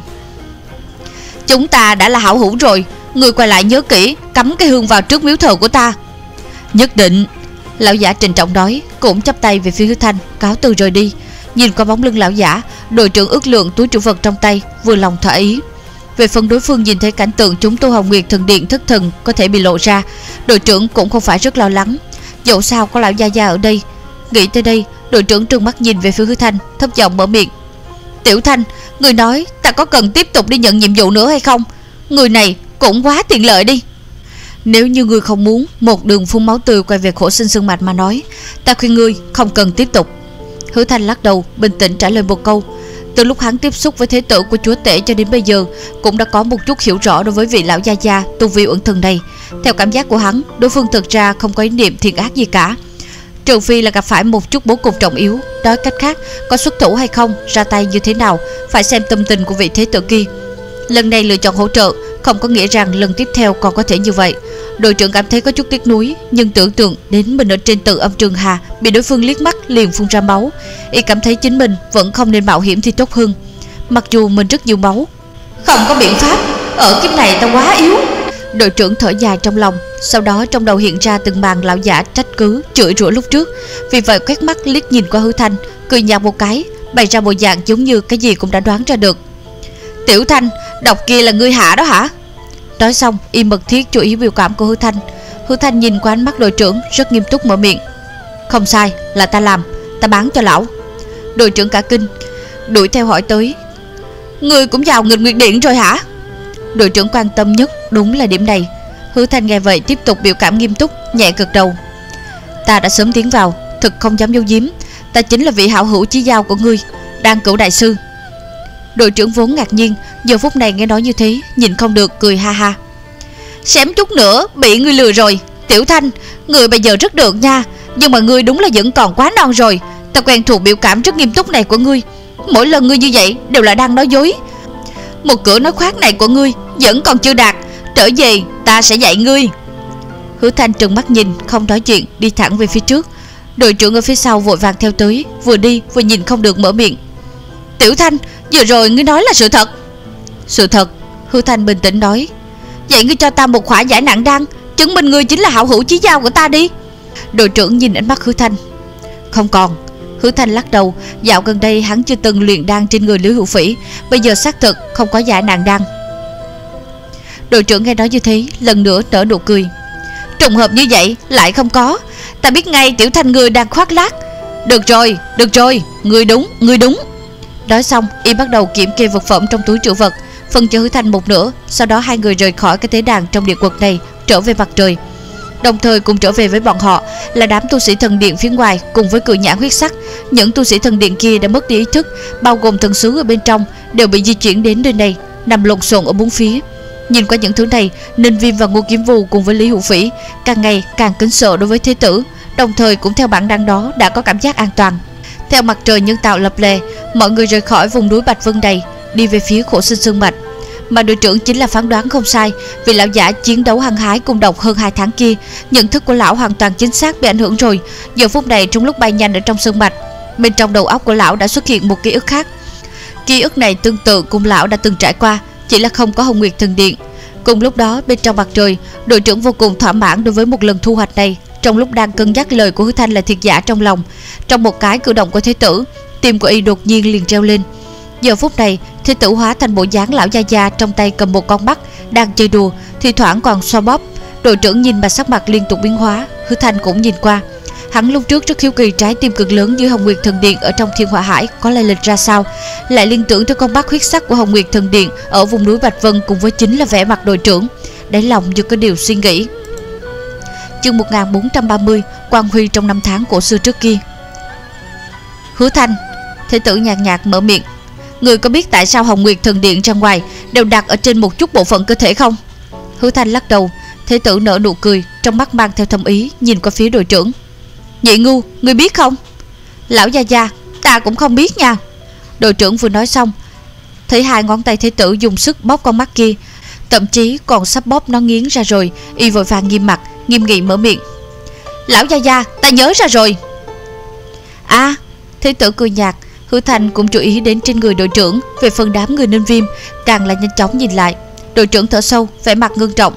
Chúng ta đã là hảo hữu rồi, người quay lại nhớ kỹ cắm cái hương vào trước miếu thờ của ta. Nhất định. Lão giả trịnh trọng nói, cũng chắp tay về phía Hứa Thanh, cáo từ rời đi. Nhìn qua bóng lưng lão giả, đội trưởng ước lượng túi trữ vật trong tay, vừa lòng thỏa ý. Về phần đối phương nhìn thấy cảnh tượng chúng tu Hồng Nguyệt Thần Điện thất thần có thể bị lộ ra, đội trưởng cũng không phải rất lo lắng. Dẫu sao có lão gia gia ở đây. Nghĩ tới đây, đội trưởng trừng mắt nhìn về phía Hứa Thanh, thấp giọng mở miệng. Tiểu Thanh, người nói ta có cần tiếp tục đi nhận nhiệm vụ nữa hay không? Người này cũng quá tiện lợi đi. Nếu như ngươi không muốn một đường phun máu tươi quay về khổ sinh xương mạch mà nói, ta khuyên ngươi không cần tiếp tục. Hứa Thanh lắc đầu, bình tĩnh trả lời một câu. Từ lúc hắn tiếp xúc với thế tử của chúa tể cho đến bây giờ, cũng đã có một chút hiểu rõ đối với vị lão gia gia tu vi uẩn thần này. Theo cảm giác của hắn, đối phương thực ra không có ý niệm thiện ác gì cả, trừ phi là gặp phải một chút bố cục trọng yếu. Nói cách khác, có xuất thủ hay không, ra tay như thế nào, phải xem tâm tình của vị thế tử kia. Lần này lựa chọn hỗ trợ, không có nghĩa rằng lần tiếp theo còn có thể như vậy. Đội trưởng cảm thấy có chút tiếc nuối, nhưng tưởng tượng đến mình ở trên tự âm Trường Hà bị đối phương liếc mắt liền phun ra máu, y cảm thấy chính mình vẫn không nên mạo hiểm thì tốt hơn. Mặc dù mình rất nhiều máu, không có biện pháp, ở kiếp này ta quá yếu. Đội trưởng thở dài trong lòng, sau đó trong đầu hiện ra từng màn lão giả trách cứ, chửi rủa lúc trước. Vì vậy quét mắt liếc nhìn qua Hứa Thanh, cười nhạt một cái, bày ra bộ dạng giống như cái gì cũng đã đoán ra được. Tiểu Thanh, độc kia là ngươi hạ đó hả? Nói xong y mật thiết chú ý biểu cảm của Hứa Thanh. Hứa Thanh nhìn qua ánh mắt đội trưởng, rất nghiêm túc mở miệng. Không sai, là ta làm, ta bán cho lão. Đội trưởng cả kinh, đuổi theo hỏi tới. Ngươi cũng vào nghịch nguyệt điện rồi hả? Đội trưởng quan tâm nhất đúng là điểm này. Hứa Thanh nghe vậy tiếp tục biểu cảm nghiêm túc, nhẹ gật đầu. Ta đã sớm tiến vào, thực không dám giấu giếm. Ta chính là vị hảo hữu chí giao của ngươi, Đan Cửu đại sư. Đội trưởng vốn ngạc nhiên, giờ phút này nghe nói như thế, nhìn không được cười ha ha. Xém chút nữa bị ngươi lừa rồi. Tiểu Thanh, ngươi bây giờ rất được nha, nhưng mà ngươi đúng là vẫn còn quá non rồi. Ta quen thuộc biểu cảm rất nghiêm túc này của ngươi. Mỗi lần ngươi như vậy đều là đang nói dối. Một cửa nói khoác này của ngươi vẫn còn chưa đạt. Trở về ta sẽ dạy ngươi. Hứa Thanh trừng mắt nhìn, không nói chuyện, đi thẳng về phía trước. Đội trưởng ở phía sau vội vàng theo tới, vừa đi vừa nhìn không được mở miệng. Tiểu Thanh, vừa rồi ngươi nói là sự thật. Sự thật, Hứa Thanh bình tĩnh nói. Vậy ngươi cho ta một khỏa giải nặng đan, chứng minh ngươi chính là hảo hữu chí giao của ta đi. Đội trưởng nhìn ánh mắt Hứa Thanh. Không còn. Hứa Thanh lắc đầu, dạo gần đây hắn chưa từng luyện đan trên người Lý Hữu Phỉ, bây giờ xác thực không có giải nặng đan. Đội trưởng nghe nói như thế, lần nữa nở nụ cười. Trùng hợp như vậy lại không có, ta biết ngay Tiểu Thanh ngươi đang khoác lác. Được rồi, được rồi, ngươi đúng, ngươi đúng. Nói xong y bắt đầu kiểm kê vật phẩm trong túi trữ vật, phân cho Hứa Thanh một nửa. Sau đó hai người rời khỏi cái tế đàn trong địa quật này, trở về mặt trời. Đồng thời cùng trở về với bọn họ là đám tu sĩ thần điện phía ngoài cùng với cự nhãn huyết sắc. Những tu sĩ thần điện kia đã mất đi ý thức, bao gồm thần sứ ở bên trong, đều bị di chuyển đến nơi này, nằm lộn xộn ở bốn phía. Nhìn qua những thứ này, Ninh Viêm và Ngô Kiếm Vũ cùng với Lý Hữu Phỉ càng ngày càng kính sợ đối với thế tử, đồng thời cũng theo bản năng đó đã có cảm giác an toàn. Theo mặt trời nhân tạo lập lè, mọi người rời khỏi vùng núi Bạch Vân này, đi về phía Khổ Sinh Sơn Mạch. Mà đội trưởng chính là phán đoán không sai, vì lão giả chiến đấu hăng hái cùng độc hơn hai tháng kia, nhận thức của lão hoàn toàn chính xác bị ảnh hưởng rồi. Giờ phút này trong lúc bay nhanh ở trong sơn mạch, bên trong đầu óc của lão đã xuất hiện một ký ức khác. Ký ức này tương tự cùng lão đã từng trải qua, chỉ là không có Hồng Nguyệt Thần Điện. Cùng lúc đó bên trong mặt trời, đội trưởng vô cùng thỏa mãn đối với một lần thu hoạch này. Trong lúc đang cân nhắc lời của Hứa Thanh là thiệt giả trong lòng, trong một cái cử động của thế tử, tim của y đột nhiên liền treo lên. Giờ phút này thế tử hóa thành bộ dáng lão gia gia, trong tay cầm một con mắt đang chơi đùa, thì thoảng còn xoa bóp. Đội trưởng nhìn mà sắc mặt liên tục biến hóa. Hứa Thanh cũng nhìn qua. Hắn lúc trước rất hiếu kỳ trái tim cực lớn như Hồng Nguyệt Thần Điện ở trong Thiên Hỏa Hải có lai lịch ra sao, lại liên tưởng tới con mắt huyết sắc của Hồng Nguyệt Thần Điện ở vùng núi Bạch Vân cùng với chính là vẻ mặt đội trưởng. Đáy lòng như có điều suy nghĩ. Chương một nghìn bốn trăm ba mươi, Quang Huy trong năm tháng cổ xưa trước kia. Hứa Thanh, thế tử nhạt nhạt mở miệng. Người có biết tại sao Hồng Nguyệt Thần Điện ra ngoài đều đặt ở trên một chút bộ phận cơ thể không? Hứa Thanh lắc đầu. Thế tử nở nụ cười, trong mắt mang theo thâm ý, nhìn qua phía đội trưởng. Nhị ngu, ngươi biết không? Lão gia gia, ta cũng không biết nha. Đội trưởng vừa nói xong, thấy hai ngón tay thế tử dùng sức bóp con mắt kia, thậm chí còn sắp bóp nó nghiến ra rồi. Y vội vàng nghiêm mặt, nghiêm nghị mở miệng. Lão gia gia, ta nhớ ra rồi. À, thế tử cười nhạt. Hứa Thanh cũng chú ý đến trên người đội trưởng. Về phần đám người Ninh Viêm càng là nhanh chóng nhìn lại. Đội trưởng thở sâu, vẻ mặt ngưng trọng.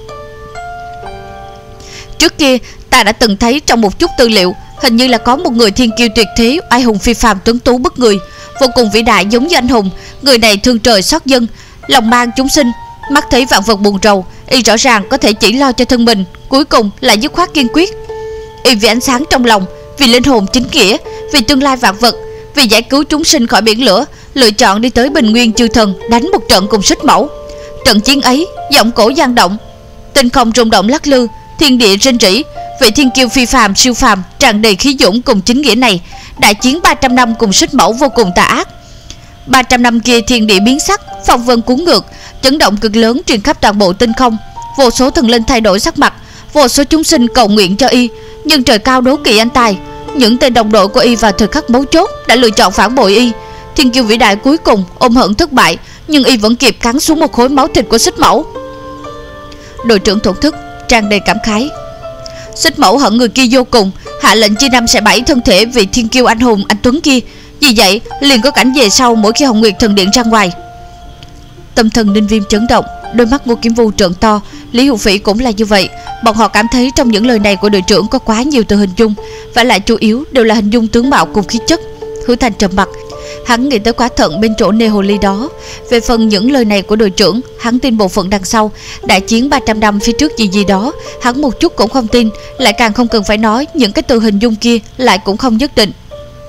Trước kia ta đã từng thấy trong một chút tư liệu, hình như là có một người thiên kiêu tuyệt thế, oai hùng phi phàm, tuấn tú bất người, vô cùng vĩ đại giống như anh hùng. Người này thương trời xót dân, lòng mang chúng sinh, mắt thấy vạn vật buồn rầu. Y rõ ràng có thể chỉ lo cho thân mình, cuối cùng lại dứt khoát kiên quyết. Y vì ánh sáng trong lòng, vì linh hồn chính nghĩa, vì tương lai vạn vật, vì giải cứu chúng sinh khỏi biển lửa, lựa chọn đi tới Bình Nguyên Chư Thần đánh một trận cùng Xích Mẫu. Trận chiến ấy giọng cổ gian động, tinh không rung động lắc lư, thiên địa rên rỉ. Vị thiên kiêu phi phàm siêu phàm, tràn đầy khí dũng cùng chính nghĩa này, đại chiến ba trăm năm cùng Xích Mẫu vô cùng tà ác. ba trăm năm kia thiên địa biến sắc, phong vân cuốn ngược, chấn động cực lớn truyền khắp toàn bộ tinh không. Vô số thần linh thay đổi sắc mặt, vô số chúng sinh cầu nguyện cho y, nhưng trời cao đố kỵ anh tài. Những tên đồng đội của y vào thời khắc mấu chốt đã lựa chọn phản bội y. Thiên kiêu vĩ đại cuối cùng ôm hận thất bại, nhưng y vẫn kịp cắn xuống một khối máu thịt của Xích Mẫu. Đội trưởng thổn thức, tràn đầy cảm khái. Xích Mẫu hận người kia vô cùng, hạ lệnh chia năm xẻ bảy thân thể vị thiên kiêu anh hùng anh tuấn kia. Vì vậy liền có cảnh về sau mỗi khi Hồng Nguyệt Thần Điện ra ngoài. Tâm thần Ninh Viêm chấn động, đôi mắt Ngô Kiếm Vũ trợn to. Lý Hữu Phỉ cũng là như vậy. Bọn họ cảm thấy trong những lời này của đội trưởng có quá nhiều từ hình dung, và lại chủ yếu đều là hình dung tướng mạo cùng khí chất. Hứa Thanh trầm mặt, Hắn nghĩ tới quả thận bên chỗ nê hồ ly đó. Về phần những lời này của đội trưởng, hắn tin bộ phận đằng sau đại chiến ba trăm năm phía trước gì gì đó, hắn một chút cũng không tin. Lại càng không cần phải nói, những cái từ hình dung kia lại cũng không nhất định.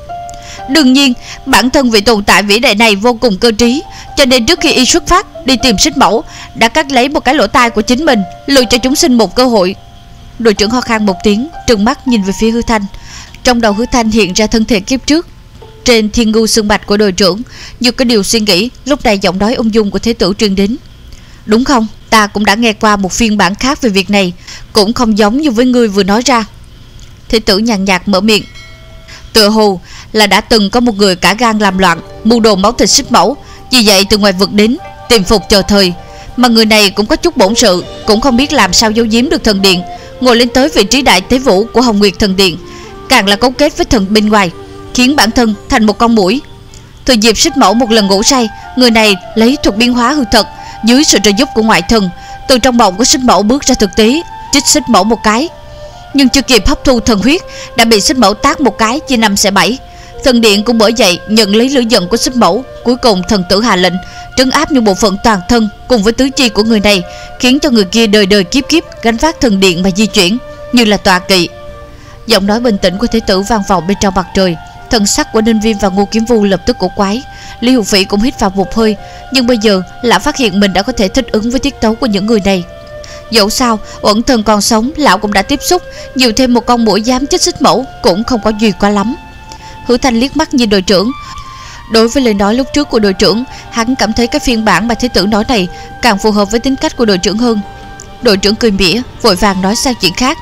Đương nhiên, bản thân vị tồn tại vĩ đại này vô cùng cơ trí, cho nên trước khi y xuất phát đi tìm xích mẫu, đã cắt lấy một cái lỗ tai của chính mình, lưu cho chúng sinh một cơ hội. Đội trưởng ho khan một tiếng, trừng mắt nhìn về phía Hứa Thanh. Trong đầu Hứa Thanh hiện ra thân thể kiếp trước trên thiên ngưu xương bạch của đội trưởng. Như có điều suy nghĩ, lúc này giọng nói ung dung của thế tử truyền đến. Đúng không? Ta cũng đã nghe qua một phiên bản khác về việc này, cũng không giống như với ngươi vừa nói ra. Thế tử nhàn nhạt mở miệng. Tựa hồ là đã từng có một người cả gan làm loạn, mưu đồ máu thịt xích mẫu, vì vậy từ ngoài vực đến tìm phục chờ thời. Mà người này cũng có chút bổn sự, cũng không biết làm sao giấu giếm được thần điện, ngồi lên tới vị trí đại tế vũ của Hồng Nguyệt thần điện, càng là cấu kết với thần bên ngoài, khiến bản thân thành một con muỗi. Thừa dịp xích mẫu một lần ngủ say, người này lấy thuật biến hóa hư thật, dưới sự trợ giúp của ngoại thần, từ trong mộng của xích mẫu bước ra thực tế, trích xích mẫu một cái. Nhưng chưa kịp hấp thu thần huyết, đã bị xích mẫu tát một cái chia năm xẻ bảy. Thần điện cũng bởi vậy nhận lấy lửa giận của xích mẫu. Cuối cùng thần tử hạ lệnh trấn áp những bộ phận toàn thân cùng với tứ chi của người này, khiến cho người kia đời đời kiếp kiếp gánh vác thần điện mà di chuyển như là tọa kỵ. Giọng nói bình tĩnh của thế tử vang vọng bên trong mặt trời. Thần sắc của Ninh Viêm và Ngô Kiếm Vu lập tức cổ quái. Lý Hữu Phỉ cũng hít vào một hơi, nhưng bây giờ lão phát hiện mình đã có thể thích ứng với tiết tấu của những người này. Dẫu sao uẩn thần còn sống, lão cũng đã tiếp xúc, nhiều thêm một con muỗi dám chích xích mẫu cũng không có gì quá lắm. Hứa Thanh liếc mắt nhìn đội trưởng. Đối với lời nói lúc trước của đội trưởng, hắn cảm thấy cái phiên bản mà thế tử nói này càng phù hợp với tính cách của đội trưởng hơn. Đội trưởng cười mỉa, vội vàng nói sang chuyện khác.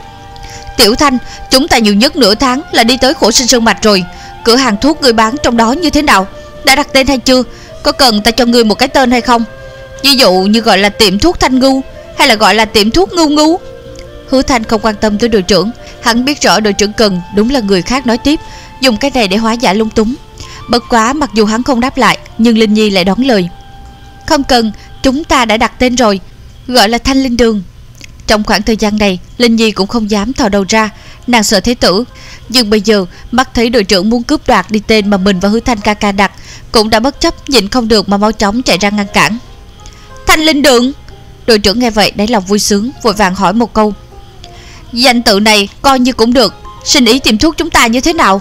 Tiểu Thanh, chúng ta nhiều nhất nửa tháng là đi tới Khổ Sinh Sơn Mạch rồi. Cửa hàng thuốc người bán trong đó như thế nào? Đã đặt tên hay chưa? Có cần ta cho người một cái tên hay không? Ví dụ như gọi là tiệm thuốc Thanh Ngưu, hay là gọi là tiệm thuốc Ngưu Ngưu? Hứa Thanh không quan tâm tới đội trưởng. Hắn biết rõ đội trưởng cần đúng là người khác nói tiếp, dùng cái này để hóa giải lung túng. Bất quá mặc dù hắn không đáp lại, nhưng Linh Nhi lại đón lời. Không cần, chúng ta đã đặt tên rồi, gọi là Thanh Linh Đường. Trong khoảng thời gian này, Linh Nhi cũng không dám thò đầu ra, nàng sợ thế tử. Nhưng bây giờ mắt thấy đội trưởng muốn cướp đoạt đi tên mà mình và Hứa Thanh ca ca đặt, cũng đã bất chấp nhịn không được mà mau chóng chạy ra ngăn cản. Thanh Linh Đường. Đội trưởng nghe vậy đáy lòng vui sướng, vội vàng hỏi một câu. Danh tự này coi như cũng được. Xin ý tìm thuốc chúng ta như thế nào?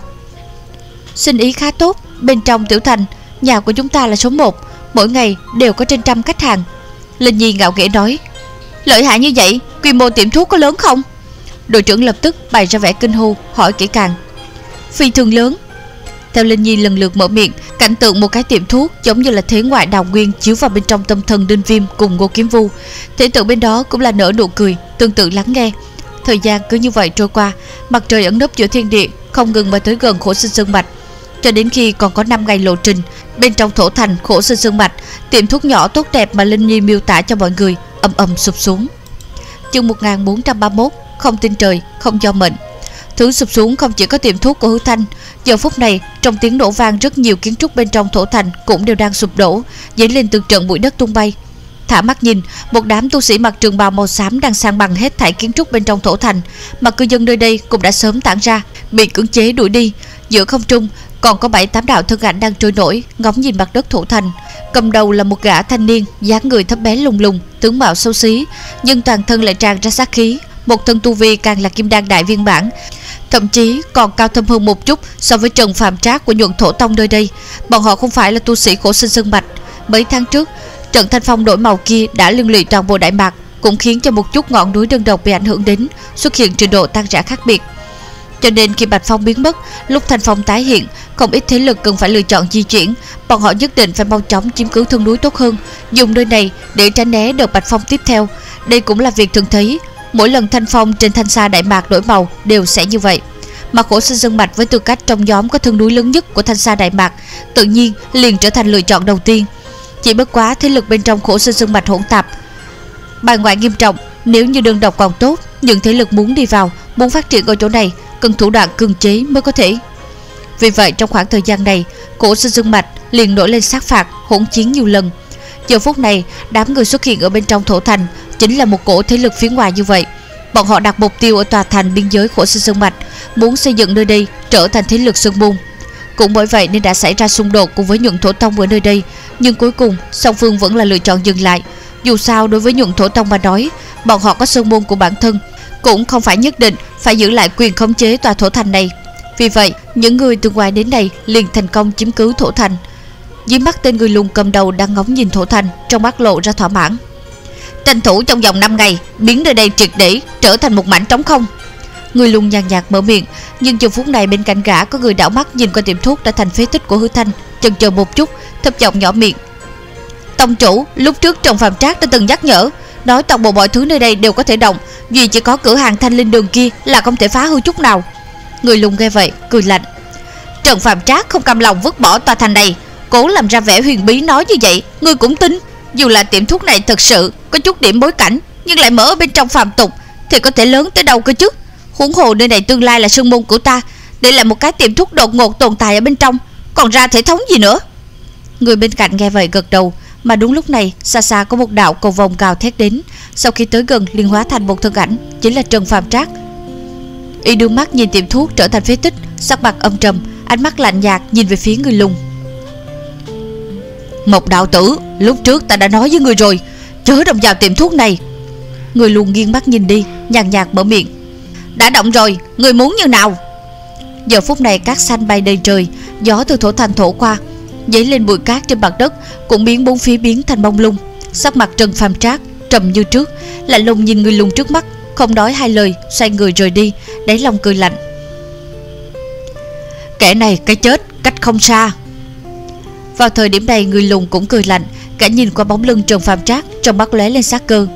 Xin ý khá tốt. Bên trong tiểu thành, nhà của chúng ta là số một, mỗi ngày đều có trên trăm khách hàng. Linh Nhi ngạo nghễ nói. Lợi hại như vậy, quy mô tiệm thuốc có lớn không? Đội trưởng lập tức bày ra vẻ kinh hô, hỏi kỹ càng. Phi thường lớn. Theo Linh Nhi lần lượt mở miệng, cảnh tượng một cái tiệm thuốc giống như là thế ngoại đào nguyên chiếu vào bên trong tâm thần Đinh Viêm cùng Ngô Kiếm Vu. Thế tử bên đó cũng là nở nụ cười, tương tự lắng nghe. Thời gian cứ như vậy trôi qua, mặt trời ẩn nấp giữa thiên địa, không ngừng mà tới gần Khổ Sinh Sơn Mạch. Cho đến khi còn có năm ngày lộ trình, bên trong thổ thành Khổ Sinh Sơn Mạch, tiệm thuốc nhỏ tốt đẹp mà Linh Nhi miêu tả cho mọi người ầm ầm sụp xuống. Chương một nghìn bốn trăm ba mươi mốt. Không tin trời, không do mệnh. Thứ sụp xuống không chỉ có tiệm thuốc của Hứa Thanh. Giờ phút này, trong tiếng nổ vang, rất nhiều kiến trúc bên trong thổ thành cũng đều đang sụp đổ, dấy lên từng trận bụi đất tung bay. Thả mắt nhìn, một đám tu sĩ mặc trường bào màu xám đang san bằng hết thảy kiến trúc bên trong thổ thành, mà cư dân nơi đây cũng đã sớm tản ra, bị cưỡng chế đuổi đi. Giữa không trung còn có bảy tám đạo thân ảnh đang trôi nổi, ngóng nhìn mặt đất thổ thành. Cầm đầu là một gã thanh niên, dáng người thấp bé lùng lùng, tướng mạo xấu xí, nhưng toàn thân lại tràn ra sát khí. Một thân tu vi càng là kim đan đại viên mãn, thậm chí còn cao thâm hơn một chút so với Trần Phàm Trác của nhuận thổ tông nơi đây. Bọn họ không phải là tu sĩ Khổ Sinh Sơn Mạch. Mấy tháng trước, trận thanh phong đổi màu kia đã liên lụy toàn bộ Đại Mạc, cũng khiến cho một chút ngọn núi đơn độc bị ảnh hưởng đến, xuất hiện trình độ tan rã khác biệt. Cho nên khi Bạch Phong biến mất, lúc thanh phong tái hiện, không ít thế lực cần phải lựa chọn di chuyển. Bọn họ nhất định phải mau chóng chiếm cứ thân núi tốt hơn, dùng nơi này để tránh né đợt Bạch Phong tiếp theo. Đây cũng là việc thường thấy, mỗi lần thanh phong trên thanh sa Đại Mạc đổi màu đều sẽ như vậy. Mà Khổ Sinh Sơn Mạch với tư cách trong nhóm có thân núi lớn nhất của thanh sa Đại Mạc, tự nhiên liền trở thành lựa chọn đầu tiên. Chỉ bất quá thế lực bên trong Khổ Sinh Sơn Mạch hỗn tạp, bài ngoại nghiêm trọng. Nếu như đơn độc còn tốt, những thế lực muốn đi vào, muốn phát triển ở chỗ này, cần thủ đoạn cưỡng chế mới có thể. Vì vậy trong khoảng thời gian này, Khổ Sinh Sơn Mạch liền nổi lên sát phạt, hỗn chiến nhiều lần. Giờ phút này, đám người xuất hiện ở bên trong thổ thành chính là một cổ thế lực phía ngoài như vậy. Bọn họ đặt mục tiêu ở tòa thành biên giới Khổ Sinh Sơn Mạch, muốn xây dựng nơi đây trở thành thế lực sơn môn. Cũng bởi vậy nên đã xảy ra xung đột cùng với Nhuận Thổ Tông ở nơi đây. Nhưng cuối cùng song phương vẫn là lựa chọn dừng lại. Dù sao đối với Nhuận Thổ Tông mà nói, bọn họ có sơn môn của bản thân, cũng không phải nhất định phải giữ lại quyền khống chế tòa thổ thành này. Vì vậy những người từ ngoài đến đây liền thành công chiếm cứ thổ thành. Dưới mắt tên người lùn cầm đầu đang ngóng nhìn thổ thành, trong mắt lộ ra thỏa mãn. Tranh thủ trong vòng năm ngày biến nơi đây triệt để trở thành một mảnh trống không. Người lùn nhàn nhạt mở miệng. Nhưng giờ phút này bên cạnh gã có người đảo mắt nhìn qua tiệm thuốc đã thành phế tích của Hứa Thanh, chần chờ một chút, thấp giọng nhỏ miệng. Tông chủ, lúc trước Trần Phàm Trác đã từng nhắc nhở, nói toàn bộ mọi thứ nơi đây đều có thể động, duy chỉ có cửa hàng Thanh Linh Đường kia là không thể phá hư chút nào. Người lùn nghe vậy cười lạnh. Trần Phàm Trác không cam lòng vứt bỏ tòa thành này, cố làm ra vẻ huyền bí nói như vậy, ngươi cũng tin? Dù là tiệm thuốc này thật sự có chút điểm bối cảnh, nhưng lại mở ở bên trong phàm tục, thì có thể lớn tới đâu cơ chứ? Huống hồ nơi này tương lai là sơn môn của ta, để lại một cái tiệm thuốc đột ngột tồn tại ở bên trong, còn ra thể thống gì nữa? Người bên cạnh nghe vậy gật đầu. Mà đúng lúc này xa xa có một đạo cầu vồng gào thét đến. Sau khi tới gần liền hóa thành một thân ảnh, chính là Trần Phàm Trác. Y đưa mắt nhìn tiệm thuốc trở thành phế tích, sắc mặt âm trầm, ánh mắt lạnh nhạt nhìn về phía người lùn. Mộc đạo tử, lúc trước ta đã nói với người rồi, chớ động vào tiệm thuốc này. Người lùn nghiêng mắt nhìn đi, nhàn nhạt mở miệng. Đã động rồi, người muốn như nào? Giờ phút này cát xanh bay đầy trời, gió từ thổ thành thổi qua, dấy lên bụi cát trên mặt đất, cũng biến bốn phía biến thành bông lung. Sắc mặt Trần Phàm Trác trầm như trước, lạnh lùng nhìn người lùn trước mắt, không nói hai lời, xoay người rời đi, đáy lòng cười lạnh. Kẻ này cái chết cách không xa. Vào thời điểm này người lùn cũng cười lạnh, cả nhìn qua bóng lưng Trần Phàm Trác, trong mắt lóe lên sát cơ.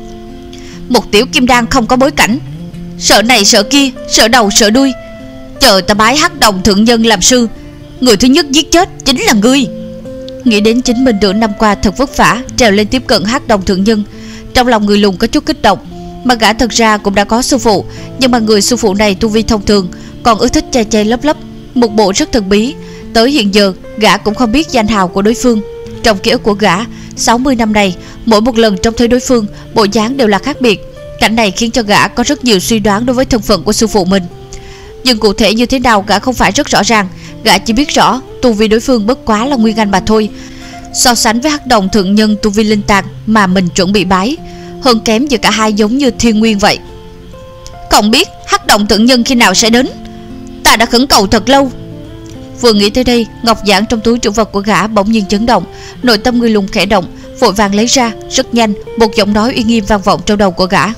Một tiểu kim đan không có bối cảnh, sợ này sợ kia, sợ đầu sợ đuôi, chờ ta bái Hắc Đồng thượng nhân làm sư, người thứ nhất giết chết chính là ngươi. Nghĩ đến chính mình nửa năm qua thật vất vả trèo lên tiếp cận Hắc Đồng thượng nhân, trong lòng người lùn có chút kích động. Mà gã thật ra cũng đã có sư phụ, nhưng mà người sư phụ này tu vi thông thường, còn ưa thích che che lấp lấp, một bộ rất thần bí. Tới hiện giờ gã cũng không biết danh hào của đối phương. Trong ký ức của gã, sáu mươi năm này, mỗi một lần trông thấy đối phương, bộ dáng đều là khác biệt. Cảnh này khiến cho gã có rất nhiều suy đoán đối với thân phận của sư phụ mình. Nhưng cụ thể như thế nào gã không phải rất rõ ràng. Gã chỉ biết rõ tu vi đối phương bất quá là nguyên anh mà thôi. So sánh với Hắc Đồng thượng nhân tu vi linh tàng mà mình chuẩn bị bái, hơn kém giữa cả hai giống như thiên nguyên vậy. Không biết Hắc Đồng thượng nhân khi nào sẽ đến, ta đã khẩn cầu thật lâu. Vừa nghĩ tới đây, ngọc giản trong túi trữ vật của gã bỗng nhiên chấn động. Nội tâm người lùn khẽ động, vội vàng lấy ra. Rất nhanh một giọng nói uy nghiêm vang vọng trong đầu của gã.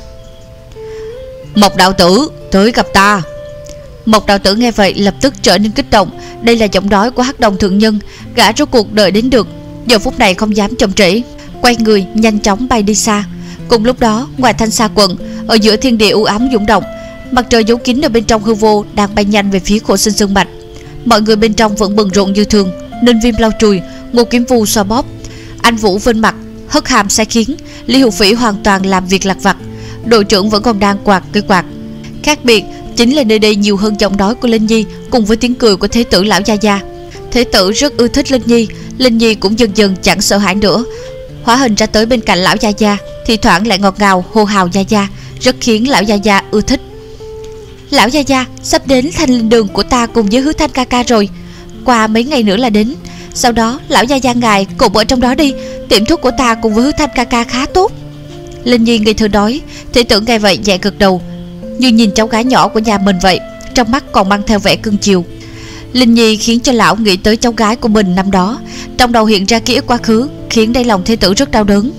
Mộc đạo tử, tới gặp ta. Mộc đạo tử nghe vậy lập tức trở nên kích động. Đây là giọng nói của Hắc Đồng thượng nhân. Gã rốt cuộc đợi đến được, giờ phút này không dám chậm trễ, quay người nhanh chóng bay đi xa. Cùng lúc đó ngoài Thanh Sa quận, ở giữa thiên địa u ám dũng động, mặt trời giấu kín ở bên trong hư vô đang bay nhanh về phía Khổ Sinh Sơn Mạch. Mọi người bên trong vẫn bận rộn như thường. Ninh Viêm lau chùi, Ngô Kiếm Vu xoa bóp, Anh Vũ vênh mặt hất hàm sai khiến, Lý Hữu Phỉ hoàn toàn làm việc lặt vặt. Đội trưởng vẫn còn đang quạt cây quạt. Khác biệt chính là nơi đây nhiều hơn giọng nói của Linh Nhi cùng với tiếng cười của Thế tử lão gia gia. Thế tử rất ưa thích Linh Nhi, Linh Nhi cũng dần dần chẳng sợ hãi nữa, hóa hình ra tới bên cạnh lão gia gia, thì thoảng lại ngọt ngào hô hào gia gia, rất khiến lão gia gia ưa thích. Lão gia gia, sắp đến Thanh Linh Đường của ta cùng với Hứa Thanh ca ca rồi, qua mấy ngày nữa là đến. Sau đó lão gia gia ngài cùng ở trong đó đi, tiệm thuốc của ta cùng với Hứa Thanh ca ca khá tốt. Linh Nhi ngây thơ nói. Thế tử nghe vậy nhẹ gật đầu, như nhìn cháu gái nhỏ của nhà mình vậy, trong mắt còn mang theo vẻ cưng chiều. Linh Nhi khiến cho lão nghĩ tới cháu gái của mình năm đó, trong đầu hiện ra ký ức quá khứ, khiến đáy lòng thế tử rất đau đớn.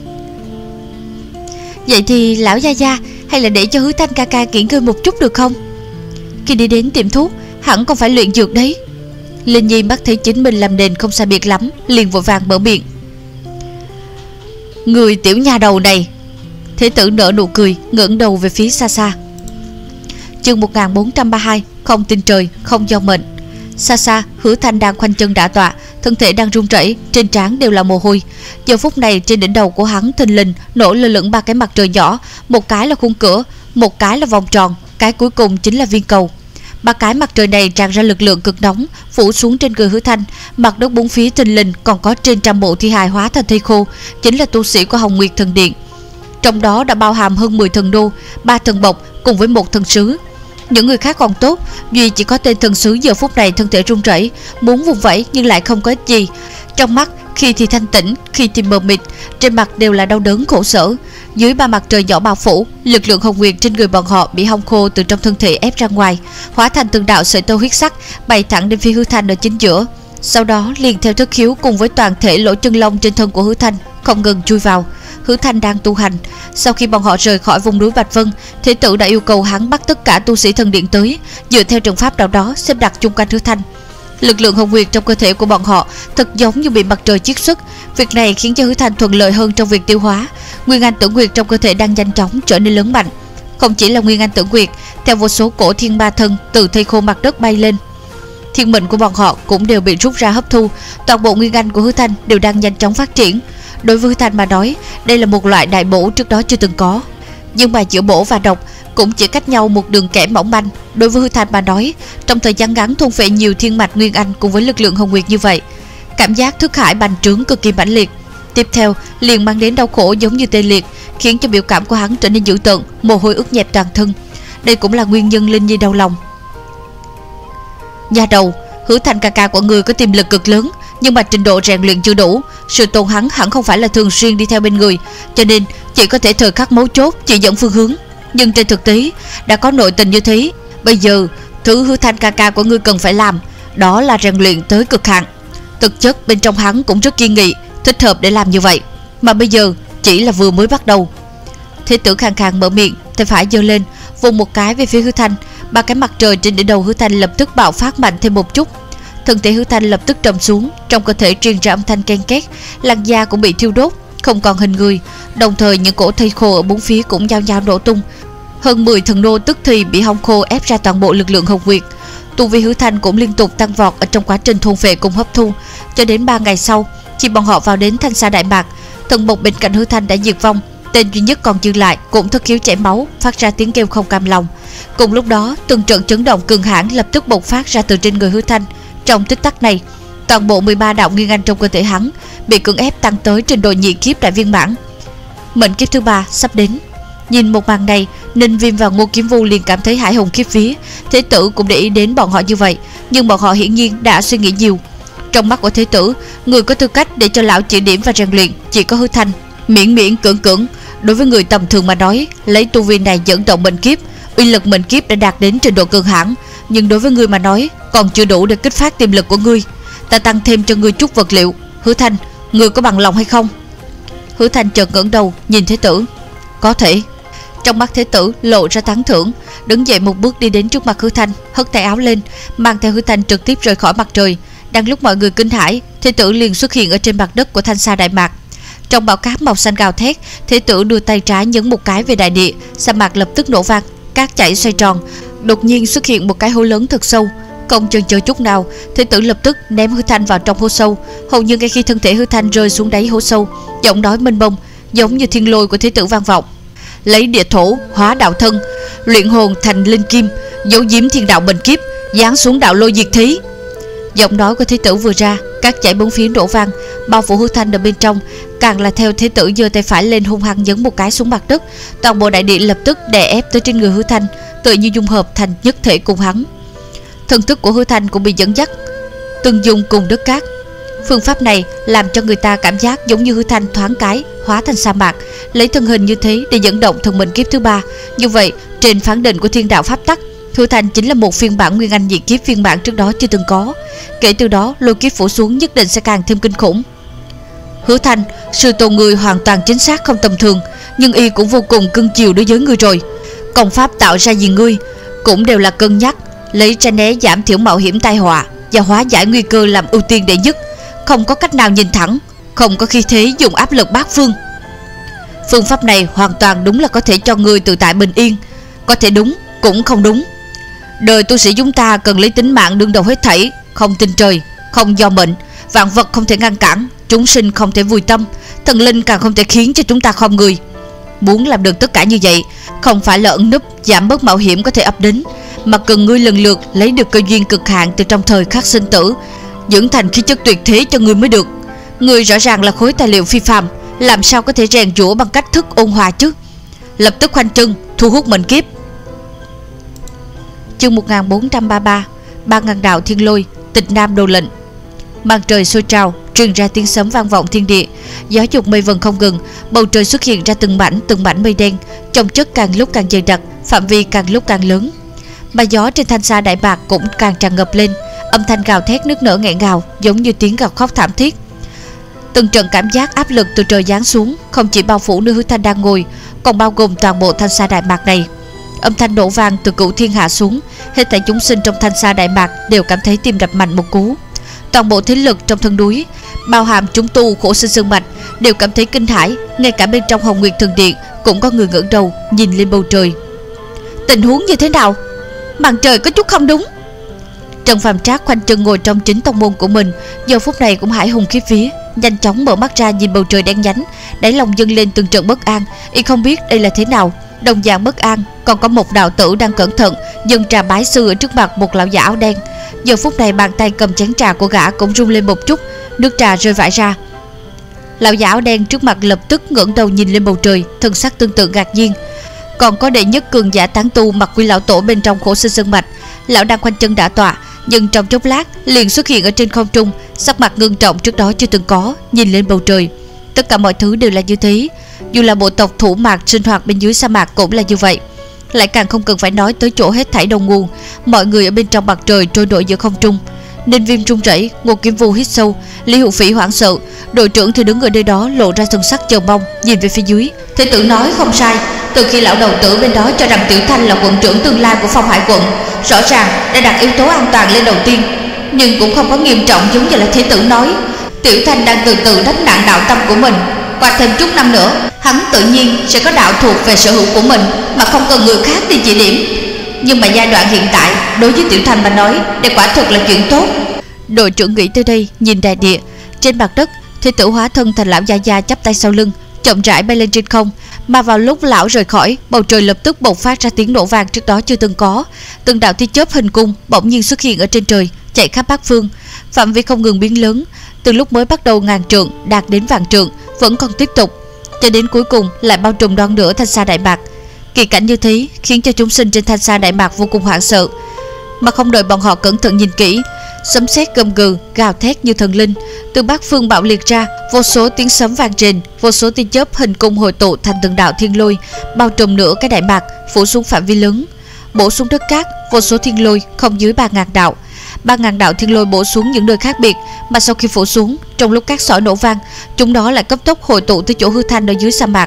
Vậy thì lão gia gia, hay là để cho Hứa Thanh ca ca nghỉ ngơi một chút được không? Khi đi đến tiệm thuốc, hẳn còn phải luyện dược đấy. Linh Nhi mắt thấy chính mình làm nền không sai biệt lắm, liền vội vàng mở miệng. Người tiểu nha đầu này. Thế tử nở nụ cười, ngẩng đầu về phía xa xa. Chương một nghìn bốn trăm ba mươi hai, không tin trời, không do mệnh. Xa xa, Hứa Thanh đang khoanh chân đả tọa, thân thể đang run rẩy, trên trán đều là mồ hôi. Giờ phút này trên đỉnh đầu của hắn thình lình nổ lơ lửng ba cái mặt trời nhỏ, một cái là khung cửa, một cái là vòng tròn, cái cuối cùng chính là viên cầu. Ba cái mặt trời này tràn ra lực lượng cực nóng, phủ xuống trên người Hứa Thanh. Mặt đất bốn phía thình lình còn có trên trăm bộ thi hài hóa thành thây khô, chính là tu sĩ của Hồng Nguyệt Thần Điện. Trong đó đã bao hàm hơn mười thần đô, ba thần bộc cùng với một thần sứ. Những người khác còn tốt, duy chỉ có tên thần sứ giờ phút này thân thể run rẩy, muốn vùng vẫy nhưng lại không có ích gì. Trong mắt khi thì thanh tĩnh, khi thì mờ mịt, trên mặt đều là đau đớn khổ sở. Dưới ba mặt trời nhỏ bao phủ, lực lượng hồng nguyệt trên người bọn họ bị hong khô từ trong thân thể ép ra ngoài, hóa thành từng đạo sợi tơ huyết sắc bay thẳng đến phía Hứa Thanh ở chính giữa. Sau đó liền theo thất khiếu cùng với toàn thể lỗ chân lông trên thân của Hứa Thanh không ngừng chui vào. Hứa Thanh đang tu hành. Sau khi bọn họ rời khỏi vùng núi Bạch Vân, Thế tử đã yêu cầu hắn bắt tất cả tu sĩ thần điện tới, dựa theo trận pháp nào đó xếp đặt chung quanh Hứa Thanh. Lực lượng hồng nguyệt trong cơ thể của bọn họ thật giống như bị mặt trời chiết xuất. Việc này khiến cho Hứa Thanh thuận lợi hơn trong việc tiêu hóa. Nguyên anh tử nguyệt trong cơ thể đang nhanh chóng trở nên lớn mạnh. Không chỉ là nguyên anh tử nguyệt, theo vô số cổ thiên ba thân từ thây khô mặt đất bay lên, thiên mệnh của bọn họ cũng đều bị rút ra hấp thu. Toàn bộ nguyên anh của Hứa Thanh đều đang nhanh chóng phát triển. Đối với Hứa Thanh mà nói, đây là một loại đại bổ trước đó chưa từng có. Nhưng mà giữa bổ và độc cũng chỉ cách nhau một đường kẻ mỏng manh. Đối với Hứa Thanh mà nói, trong thời gian ngắn thôn phệ nhiều thiên mạch nguyên anh cùng với lực lượng hồng nguyệt như vậy, cảm giác thức hải bành trướng cực kỳ mãnh liệt. Tiếp theo liền mang đến đau khổ giống như tê liệt, khiến cho biểu cảm của hắn trở nên dữ tợn, mồ hôi ướt nhẹp toàn thân. Đây cũng là nguyên nhân Linh Nhi đau lòng. Nhà đầu, Hứa Thanh ca ca của người có tiềm lực cực lớn, nhưng mà trình độ rèn luyện chưa đủ. Sự tôn hắn hẳn không phải là thường xuyên đi theo bên người, cho nên chỉ có thể thời khắc mấu chốt chỉ dẫn phương hướng. Nhưng trên thực tế đã có nội tình như thế. Bây giờ thứ Hứa Thanh ca ca của ngươi cần phải làm, đó là rèn luyện tới cực hạn. Thực chất bên trong hắn cũng rất kiên nghị, thích hợp để làm như vậy. Mà bây giờ chỉ là vừa mới bắt đầu. Thế tử khàn khàn mở miệng, tay phải giơ lên, vùng một cái về phía Hứa Thanh. Ba cái mặt trời trên đỉnh đầu Hứa Thanh lập tức bạo phát mạnh thêm một chút. Thân thể Hứa Thanh lập tức trầm xuống, trong cơ thể truyền ra âm thanh ken két, làn da cũng bị thiêu đốt, không còn hình người. Đồng thời những cổ thây khô ở bốn phía cũng nhao nhao nổ tung. Hơn mười thần nô tức thì bị hong khô ép ra toàn bộ lực lượng hồng nguyệt. Tu vi Hứa Thanh cũng liên tục tăng vọt ở trong quá trình thôn phệ cùng hấp thu. Cho đến ba ngày sau, khi bọn họ vào đến Thanh Sa Đại Mạc, thần mộc bên cạnh Hứa Thanh đã diệt vong, tên duy nhất còn dư lại cũng thất khiếu chảy máu, phát ra tiếng kêu không cam lòng. Cùng lúc đó, từng trận chấn động cường hãn lập tức bộc phát ra từ trên người Hứa Thanh. Trong tích tắc này, toàn bộ mười ba đạo nguyên anh trong cơ thể hắn bị cưỡng ép tăng tới trình độ nhị kiếp đại viên mãn. Mệnh kiếp thứ ba sắp đến. Nhìn một màn này, Ninh Viêm và Ngô Kiếm Vu liền cảm thấy hải hùng khiếp vía. Thế tử cũng để ý đến bọn họ như vậy, nhưng bọn họ hiển nhiên đã suy nghĩ nhiều. Trong mắt của thế tử, người có tư cách để cho lão chỉ điểm và rèn luyện chỉ có Hứa Thanh. Miễn miễn cưỡng cưỡng, đối với người tầm thường mà nói, lấy tu vi này dẫn động mệnh kiếp, uy lực mệnh kiếp đã đạt đến trình độ cường hãn. Nhưng đối với ngươi mà nói, còn chưa đủ để kích phát tiềm lực của ngươi. Ta tăng thêm cho ngươi chút vật liệu. Hứa Thanh, ngươi có bằng lòng hay không? Hứa Thanh chợt ngẩng đầu nhìn thế tử. Có thể. Trong mắt thế tử lộ ra tán thưởng, đứng dậy một bước đi đến trước mặt Hứa Thanh, hất tay áo lên, mang theo Hứa Thanh trực tiếp rời khỏi mặt trời. Đang lúc mọi người kinh hãi, thế tử liền xuất hiện ở trên mặt đất của Thanh Sa Đại Mạc. Trong bão cát màu xanh gào thét, thế tử đưa tay trái nhấn một cái về đại địa, sa mạc lập tức nổ vang, cát chảy xoay tròn. Đột nhiên xuất hiện một cái hố lớn thật sâu. Không chần chờ chút nào, thế tử lập tức ném Hứa Thanh vào trong hố sâu. Hầu như ngay khi thân thể Hứa Thanh rơi xuống đáy hố sâu, giọng nói mênh mông giống như thiên lôi của thế tử vang vọng. Lấy địa thổ hóa đạo thân, luyện hồn thành linh kim, giấu giếm thiên đạo mệnh kiếp, giáng xuống đạo lôi diệt thế. Giọng nói của thế tử vừa ra, cát chảy bốn phía nổ vang, bao phủ Hứa Thanh ở bên trong. Càng là theo thế tử giơ tay phải lên hung hăng nhấn một cái xuống mặt đất, toàn bộ đại địa lập tức đè ép tới trên người Hứa Thanh, tự như dung hợp thành nhất thể cùng hắn. Thân thức của Hứa Thanh cũng bị dẫn dắt tương dung cùng đất cát. Phương pháp này làm cho người ta cảm giác giống như Hứa Thanh thoáng cái hóa thành sa mạc, lấy thân hình như thế để dẫn động thần mệnh kiếp thứ ba. Như vậy, trên phán định của thiên đạo pháp tắc, Hứa Thanh chính là một phiên bản nguyên anh nhị kiếp phiên bản trước đó chưa từng có. Kể từ đó, lôi kiếp phủ xuống nhất định sẽ càng thêm kinh khủng. Hứa Thanh, sự tôn người hoàn toàn chính xác không tầm thường, nhưng y cũng vô cùng cưng chiều đối với người rồi. Công pháp tạo ra gì ngươi cũng đều là cân nhắc, lấy tránh né giảm thiểu mạo hiểm tai họa và hóa giải nguy cơ làm ưu tiên đệ nhất. Không có cách nào nhìn thẳng, không có khí thế dùng áp lực bát phương. Phương pháp này hoàn toàn đúng là có thể cho người tự tại bình yên, có thể đúng cũng không đúng. Đời tu sĩ chúng ta cần lấy tính mạng đương đầu hết thảy, không tin trời, không do mệnh, vạn vật không thể ngăn cản, chúng sinh không thể vùi tâm, thần linh càng không thể khiến cho chúng ta khom người. Muốn làm được tất cả như vậy, không phải là ẩn núp giảm bớt mạo hiểm có thể ập đến, mà cần ngươi lần lượt lấy được cơ duyên cực hạn từ trong thời khắc sinh tử, dưỡng thành khí chất tuyệt thế cho ngươi mới được. Ngươi rõ ràng là khối tài liệu phi phàm, làm sao có thể rèn giũa bằng cách thức ôn hòa chứ? Lập tức khoanh chân thu hút mệnh kiếp. Chương một nghìn bốn trăm ba mươi ba. Ba ngàn đạo thiên lôi, tịch nam đồ lệnh. Màn trời sôi trào, truyền ra tiếng sấm vang vọng thiên địa. Gió dục mây vần không ngừng, bầu trời xuất hiện ra từng mảnh từng mảnh mây đen, chồng chất càng lúc càng dày đặc, phạm vi càng lúc càng lớn. Mà gió trên thanh sa Đại Mạc cũng càng tràn ngập lên, âm thanh gào thét nức nở nghẹn ngào, giống như tiếng gào khóc thảm thiết. Từng trận cảm giác áp lực từ trời giáng xuống, không chỉ bao phủ nơi Hứa Thanh đang ngồi, còn bao gồm toàn bộ thanh sa Đại Mạc này. Âm thanh nổ vang từ cửu thiên hạ xuống, hết thảy chúng sinh trong thanh sa Đại Mạc đều cảm thấy tim đập mạnh một cú. Toàn bộ thế lực trong thân núi, bao hàm chúng tu khổ sinh sơn mạch, đều cảm thấy kinh hãi. Ngay cả bên trong Hồng Nguyệt Thần Điện cũng có người ngẩng đầu nhìn lên bầu trời. Tình huống như thế nào? Màn trời có chút không đúng. Trần Phàm Trác khoanh chân ngồi trong chính tông môn của mình, giờ phút này cũng hải hùng khiếp vía, nhanh chóng mở mắt ra nhìn bầu trời đen nhánh, đáy lòng dâng lên từng trận bất an. Y không biết đây là thế nào. Đồng dạng bất an còn có một đạo tử đang cẩn thận dâng trà bái sư ở trước mặt một lão giả áo đen. Giờ phút này bàn tay cầm chén trà của gã cũng rung lên một chút, nước trà rơi vãi ra. Lão giả áo đen trước mặt lập tức ngẩng đầu nhìn lên bầu trời, thân sắc tương tự ngạc nhiên. Còn có đệ nhất cường giả tán tu mặc quy lão tổ bên trong khổ sinh sơn mạch, lão đang khoanh chân đả tọa, nhưng trong chốc lát liền xuất hiện ở trên không trung, sắc mặt ngưng trọng trước đó chưa từng có, nhìn lên bầu trời. Tất cả mọi thứ đều là như thế, dù là bộ tộc thủ mạc sinh hoạt bên dưới sa mạc cũng là như vậy. Lại càng không cần phải nói tới chỗ hết thảy đầu nguồn, mọi người ở bên trong mặt trời trôi nổi giữa không trung. Ninh Viêm run rẩy, Ngô Kiếm Vu hít sâu, Lý Hữu Phỉ hoảng sợ, đội trưởng thì đứng ở nơi đó lộ ra thần sắc chờ mong, nhìn về phía dưới. Thế tử nói không sai, từ khi lão đầu tử bên đó cho rằng Tiểu Thanh là quận trưởng tương lai của Phong Hải quận, rõ ràng đã đặt yếu tố an toàn lên đầu tiên, nhưng cũng không có nghiêm trọng giống như là thế tử nói. Tiểu Thanh đang từ từ đánh nặng đạo tâm của mình, qua thêm chút năm nữa, hắn tự nhiên sẽ có đạo thuộc về sở hữu của mình, mà không cần người khác đi chỉ điểm. Nhưng mà giai đoạn hiện tại, đối với Tiểu Thanh mà nói, đây quả thực là chuyện tốt. Đội trưởng nghĩ tới đây, nhìn đại địa, trên mặt đất, thế tử hóa thân thành lão gia gia chắp tay sau lưng, chậm rãi bay lên trên không. Mà vào lúc lão rời khỏi, bầu trời lập tức bộc phát ra tiếng nổ vang trước đó chưa từng có. Từng đạo tia chớp hình cung bỗng nhiên xuất hiện ở trên trời, chạy khắp bát phương, phạm vi không ngừng biến lớn. Từ lúc mới bắt đầu ngàn trượng đạt đến vạn trượng, vẫn còn tiếp tục, cho đến cuối cùng lại bao trùm đoan nửa thanh sa Đại Mạc. Kỳ cảnh như thế khiến cho chúng sinh trên thanh sa Đại Mạc vô cùng hoảng sợ. Mà không đợi bọn họ cẩn thận nhìn kỹ, sấm sét gầm gừ gào thét như thần linh từ bát phương bạo liệt ra, vô số tiếng sấm vang rền, vô số tia chớp hình cung hội tụ thành từng đạo thiên lôi, bao trùm nửa cái Đại Mạc, phủ xuống phạm vi lớn, bổ xuống đất cát. Vô số thiên lôi không dưới ba ngàn đạo, ba ngàn đạo thiên lôi bổ xuống những nơi khác biệt, mà sau khi phủ xuống, trong lúc cát sỏi nổ vang, chúng đó lại cấp tốc hội tụ tới chỗ Hứa Thanh ở dưới sa mạc.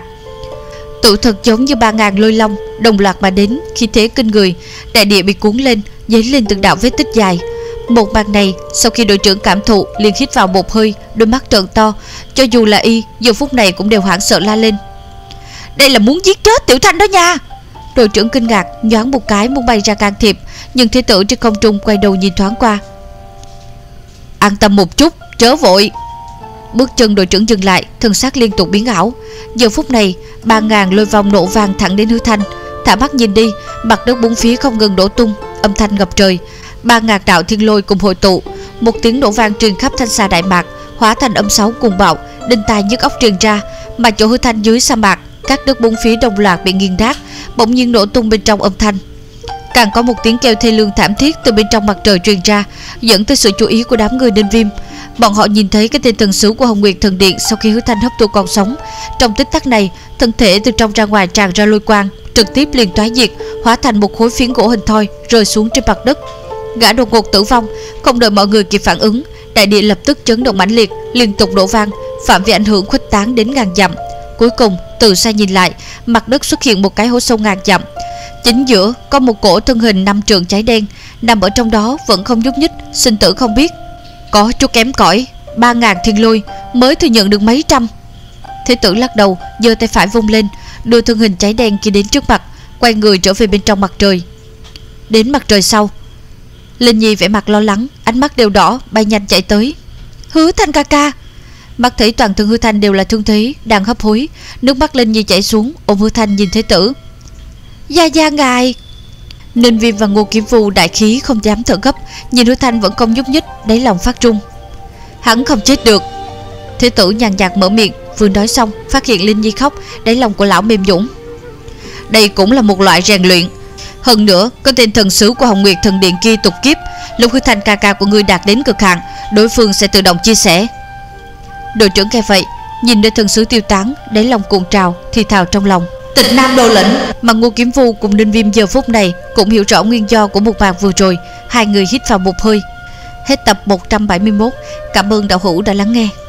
Tự thật giống như ba ngàn lôi long đồng loạt mà đến, khí thế kinh người, đại địa bị cuốn lên, dấy lên từng đạo vết tích dài. Một màn này, sau khi đội trưởng cảm thụ, liền hít vào một hơi, đôi mắt trợn to, cho dù là y, giờ phút này cũng đều hoảng sợ la lên: đây là muốn giết chết Tiểu Thanh đó nha! Đội trưởng kinh ngạc, nhoáng một cái muốn bay ra can thiệp, nhưng thế tử trên không trung quay đầu nhìn thoáng qua: an tâm một chút, chớ vội. Bước chân đội trưởng dừng lại, thân xác liên tục biến ảo. Giờ phút này, ba ngàn lôi vòng nổ vang thẳng đến Hứa Thanh. Thả mắt nhìn đi, mặt đất bốn phía không ngừng đổ tung, âm thanh ngập trời. Ba ngàn đạo thiên lôi cùng hội tụ, một tiếng nổ vang truyền khắp thanh sa Đại Mạc, hóa thành âm sóng cuồng bạo, đinh tai nhức óc truyền ra. Mà chỗ Hứa Thanh dưới sa mạc, các đất bốn phía đồng loạt bị nghiền nát, bỗng nhiên nổ tung bên trong âm thanh. Càng có một tiếng kêu thê lương thảm thiết từ bên trong mặt trời truyền ra, dẫn tới sự chú ý của đám người Ninh Viêm. Bọn họ nhìn thấy cái tên thần sứ của Hồng Nguyệt Thần Điện sau khi Hứa Thanh hấp thu còn sống, trong tích tắc này, thân thể từ trong ra ngoài tràn ra lôi quang, trực tiếp liền toái diệt, hóa thành một khối phiến gỗ hình thoi rơi xuống trên mặt đất. Gã đột ngột tử vong, không đợi mọi người kịp phản ứng, đại địa lập tức chấn động mãnh liệt, liên tục nổ vang, phạm vi ảnh hưởng khuếch tán đến ngàn dặm. Cuối cùng, từ xa nhìn lại, mặt đất xuất hiện một cái hố sâu ngàn dặm. Chính giữa có một cổ thân hình năm trượng cháy đen, nằm ở trong đó vẫn không nhúc nhích, sinh tử không biết. Có chút kém cỏi, ba ngàn thiên lôi mới thừa nhận được mấy trăm. Thế tử lắc đầu, giơ tay phải vung lên, đưa thân hình cháy đen kia đến trước mặt, quay người trở về bên trong mặt trời. Đến mặt trời sau, Linh Nhi vẻ mặt lo lắng, ánh mắt đều đỏ, bay nhanh chạy tới. Hứa Thanh ca ca! Mắt thấy toàn thân Hứa Thanh đều là thương thế, đang hấp hối, nước mắt Linh Nhi chảy xuống, ôm Hứa Thanh nhìn thế tử. Gia gia ngài! Ninh Viêm và Ngô Kiếm Vu đại khí không dám thở gấp, nhìn Hứa Thanh vẫn không nhúc nhích, đáy lòng phát run. Hắn không chết được. Thế tử nhàn nhạt mở miệng, vừa nói xong, phát hiện Linh Nhi khóc, đáy lòng của lão mềm nhũn. Đây cũng là một loại rèn luyện. Hơn nữa có tên thần sứ của Hồng Nguyệt Thần Điện kia tục kiếp, lúc hư thanh ca ca của ngươi đạt đến cực hạn, đối phương sẽ tự động chia sẻ. Đội trưởng nghe vậy, nhìn nơi thần sứ tiêu tán, đáy lòng cuộn trào, thì thào trong lòng: Tịch Nam Đô lĩnh. Mà Ngô Kiếm Vu cùng Ninh Viêm giờ phút này cũng hiểu rõ nguyên do của một màn vừa rồi. Hai người hít vào một hơi. Hết tập một trăm bảy mươi mốt. Cảm ơn đạo hữu đã lắng nghe.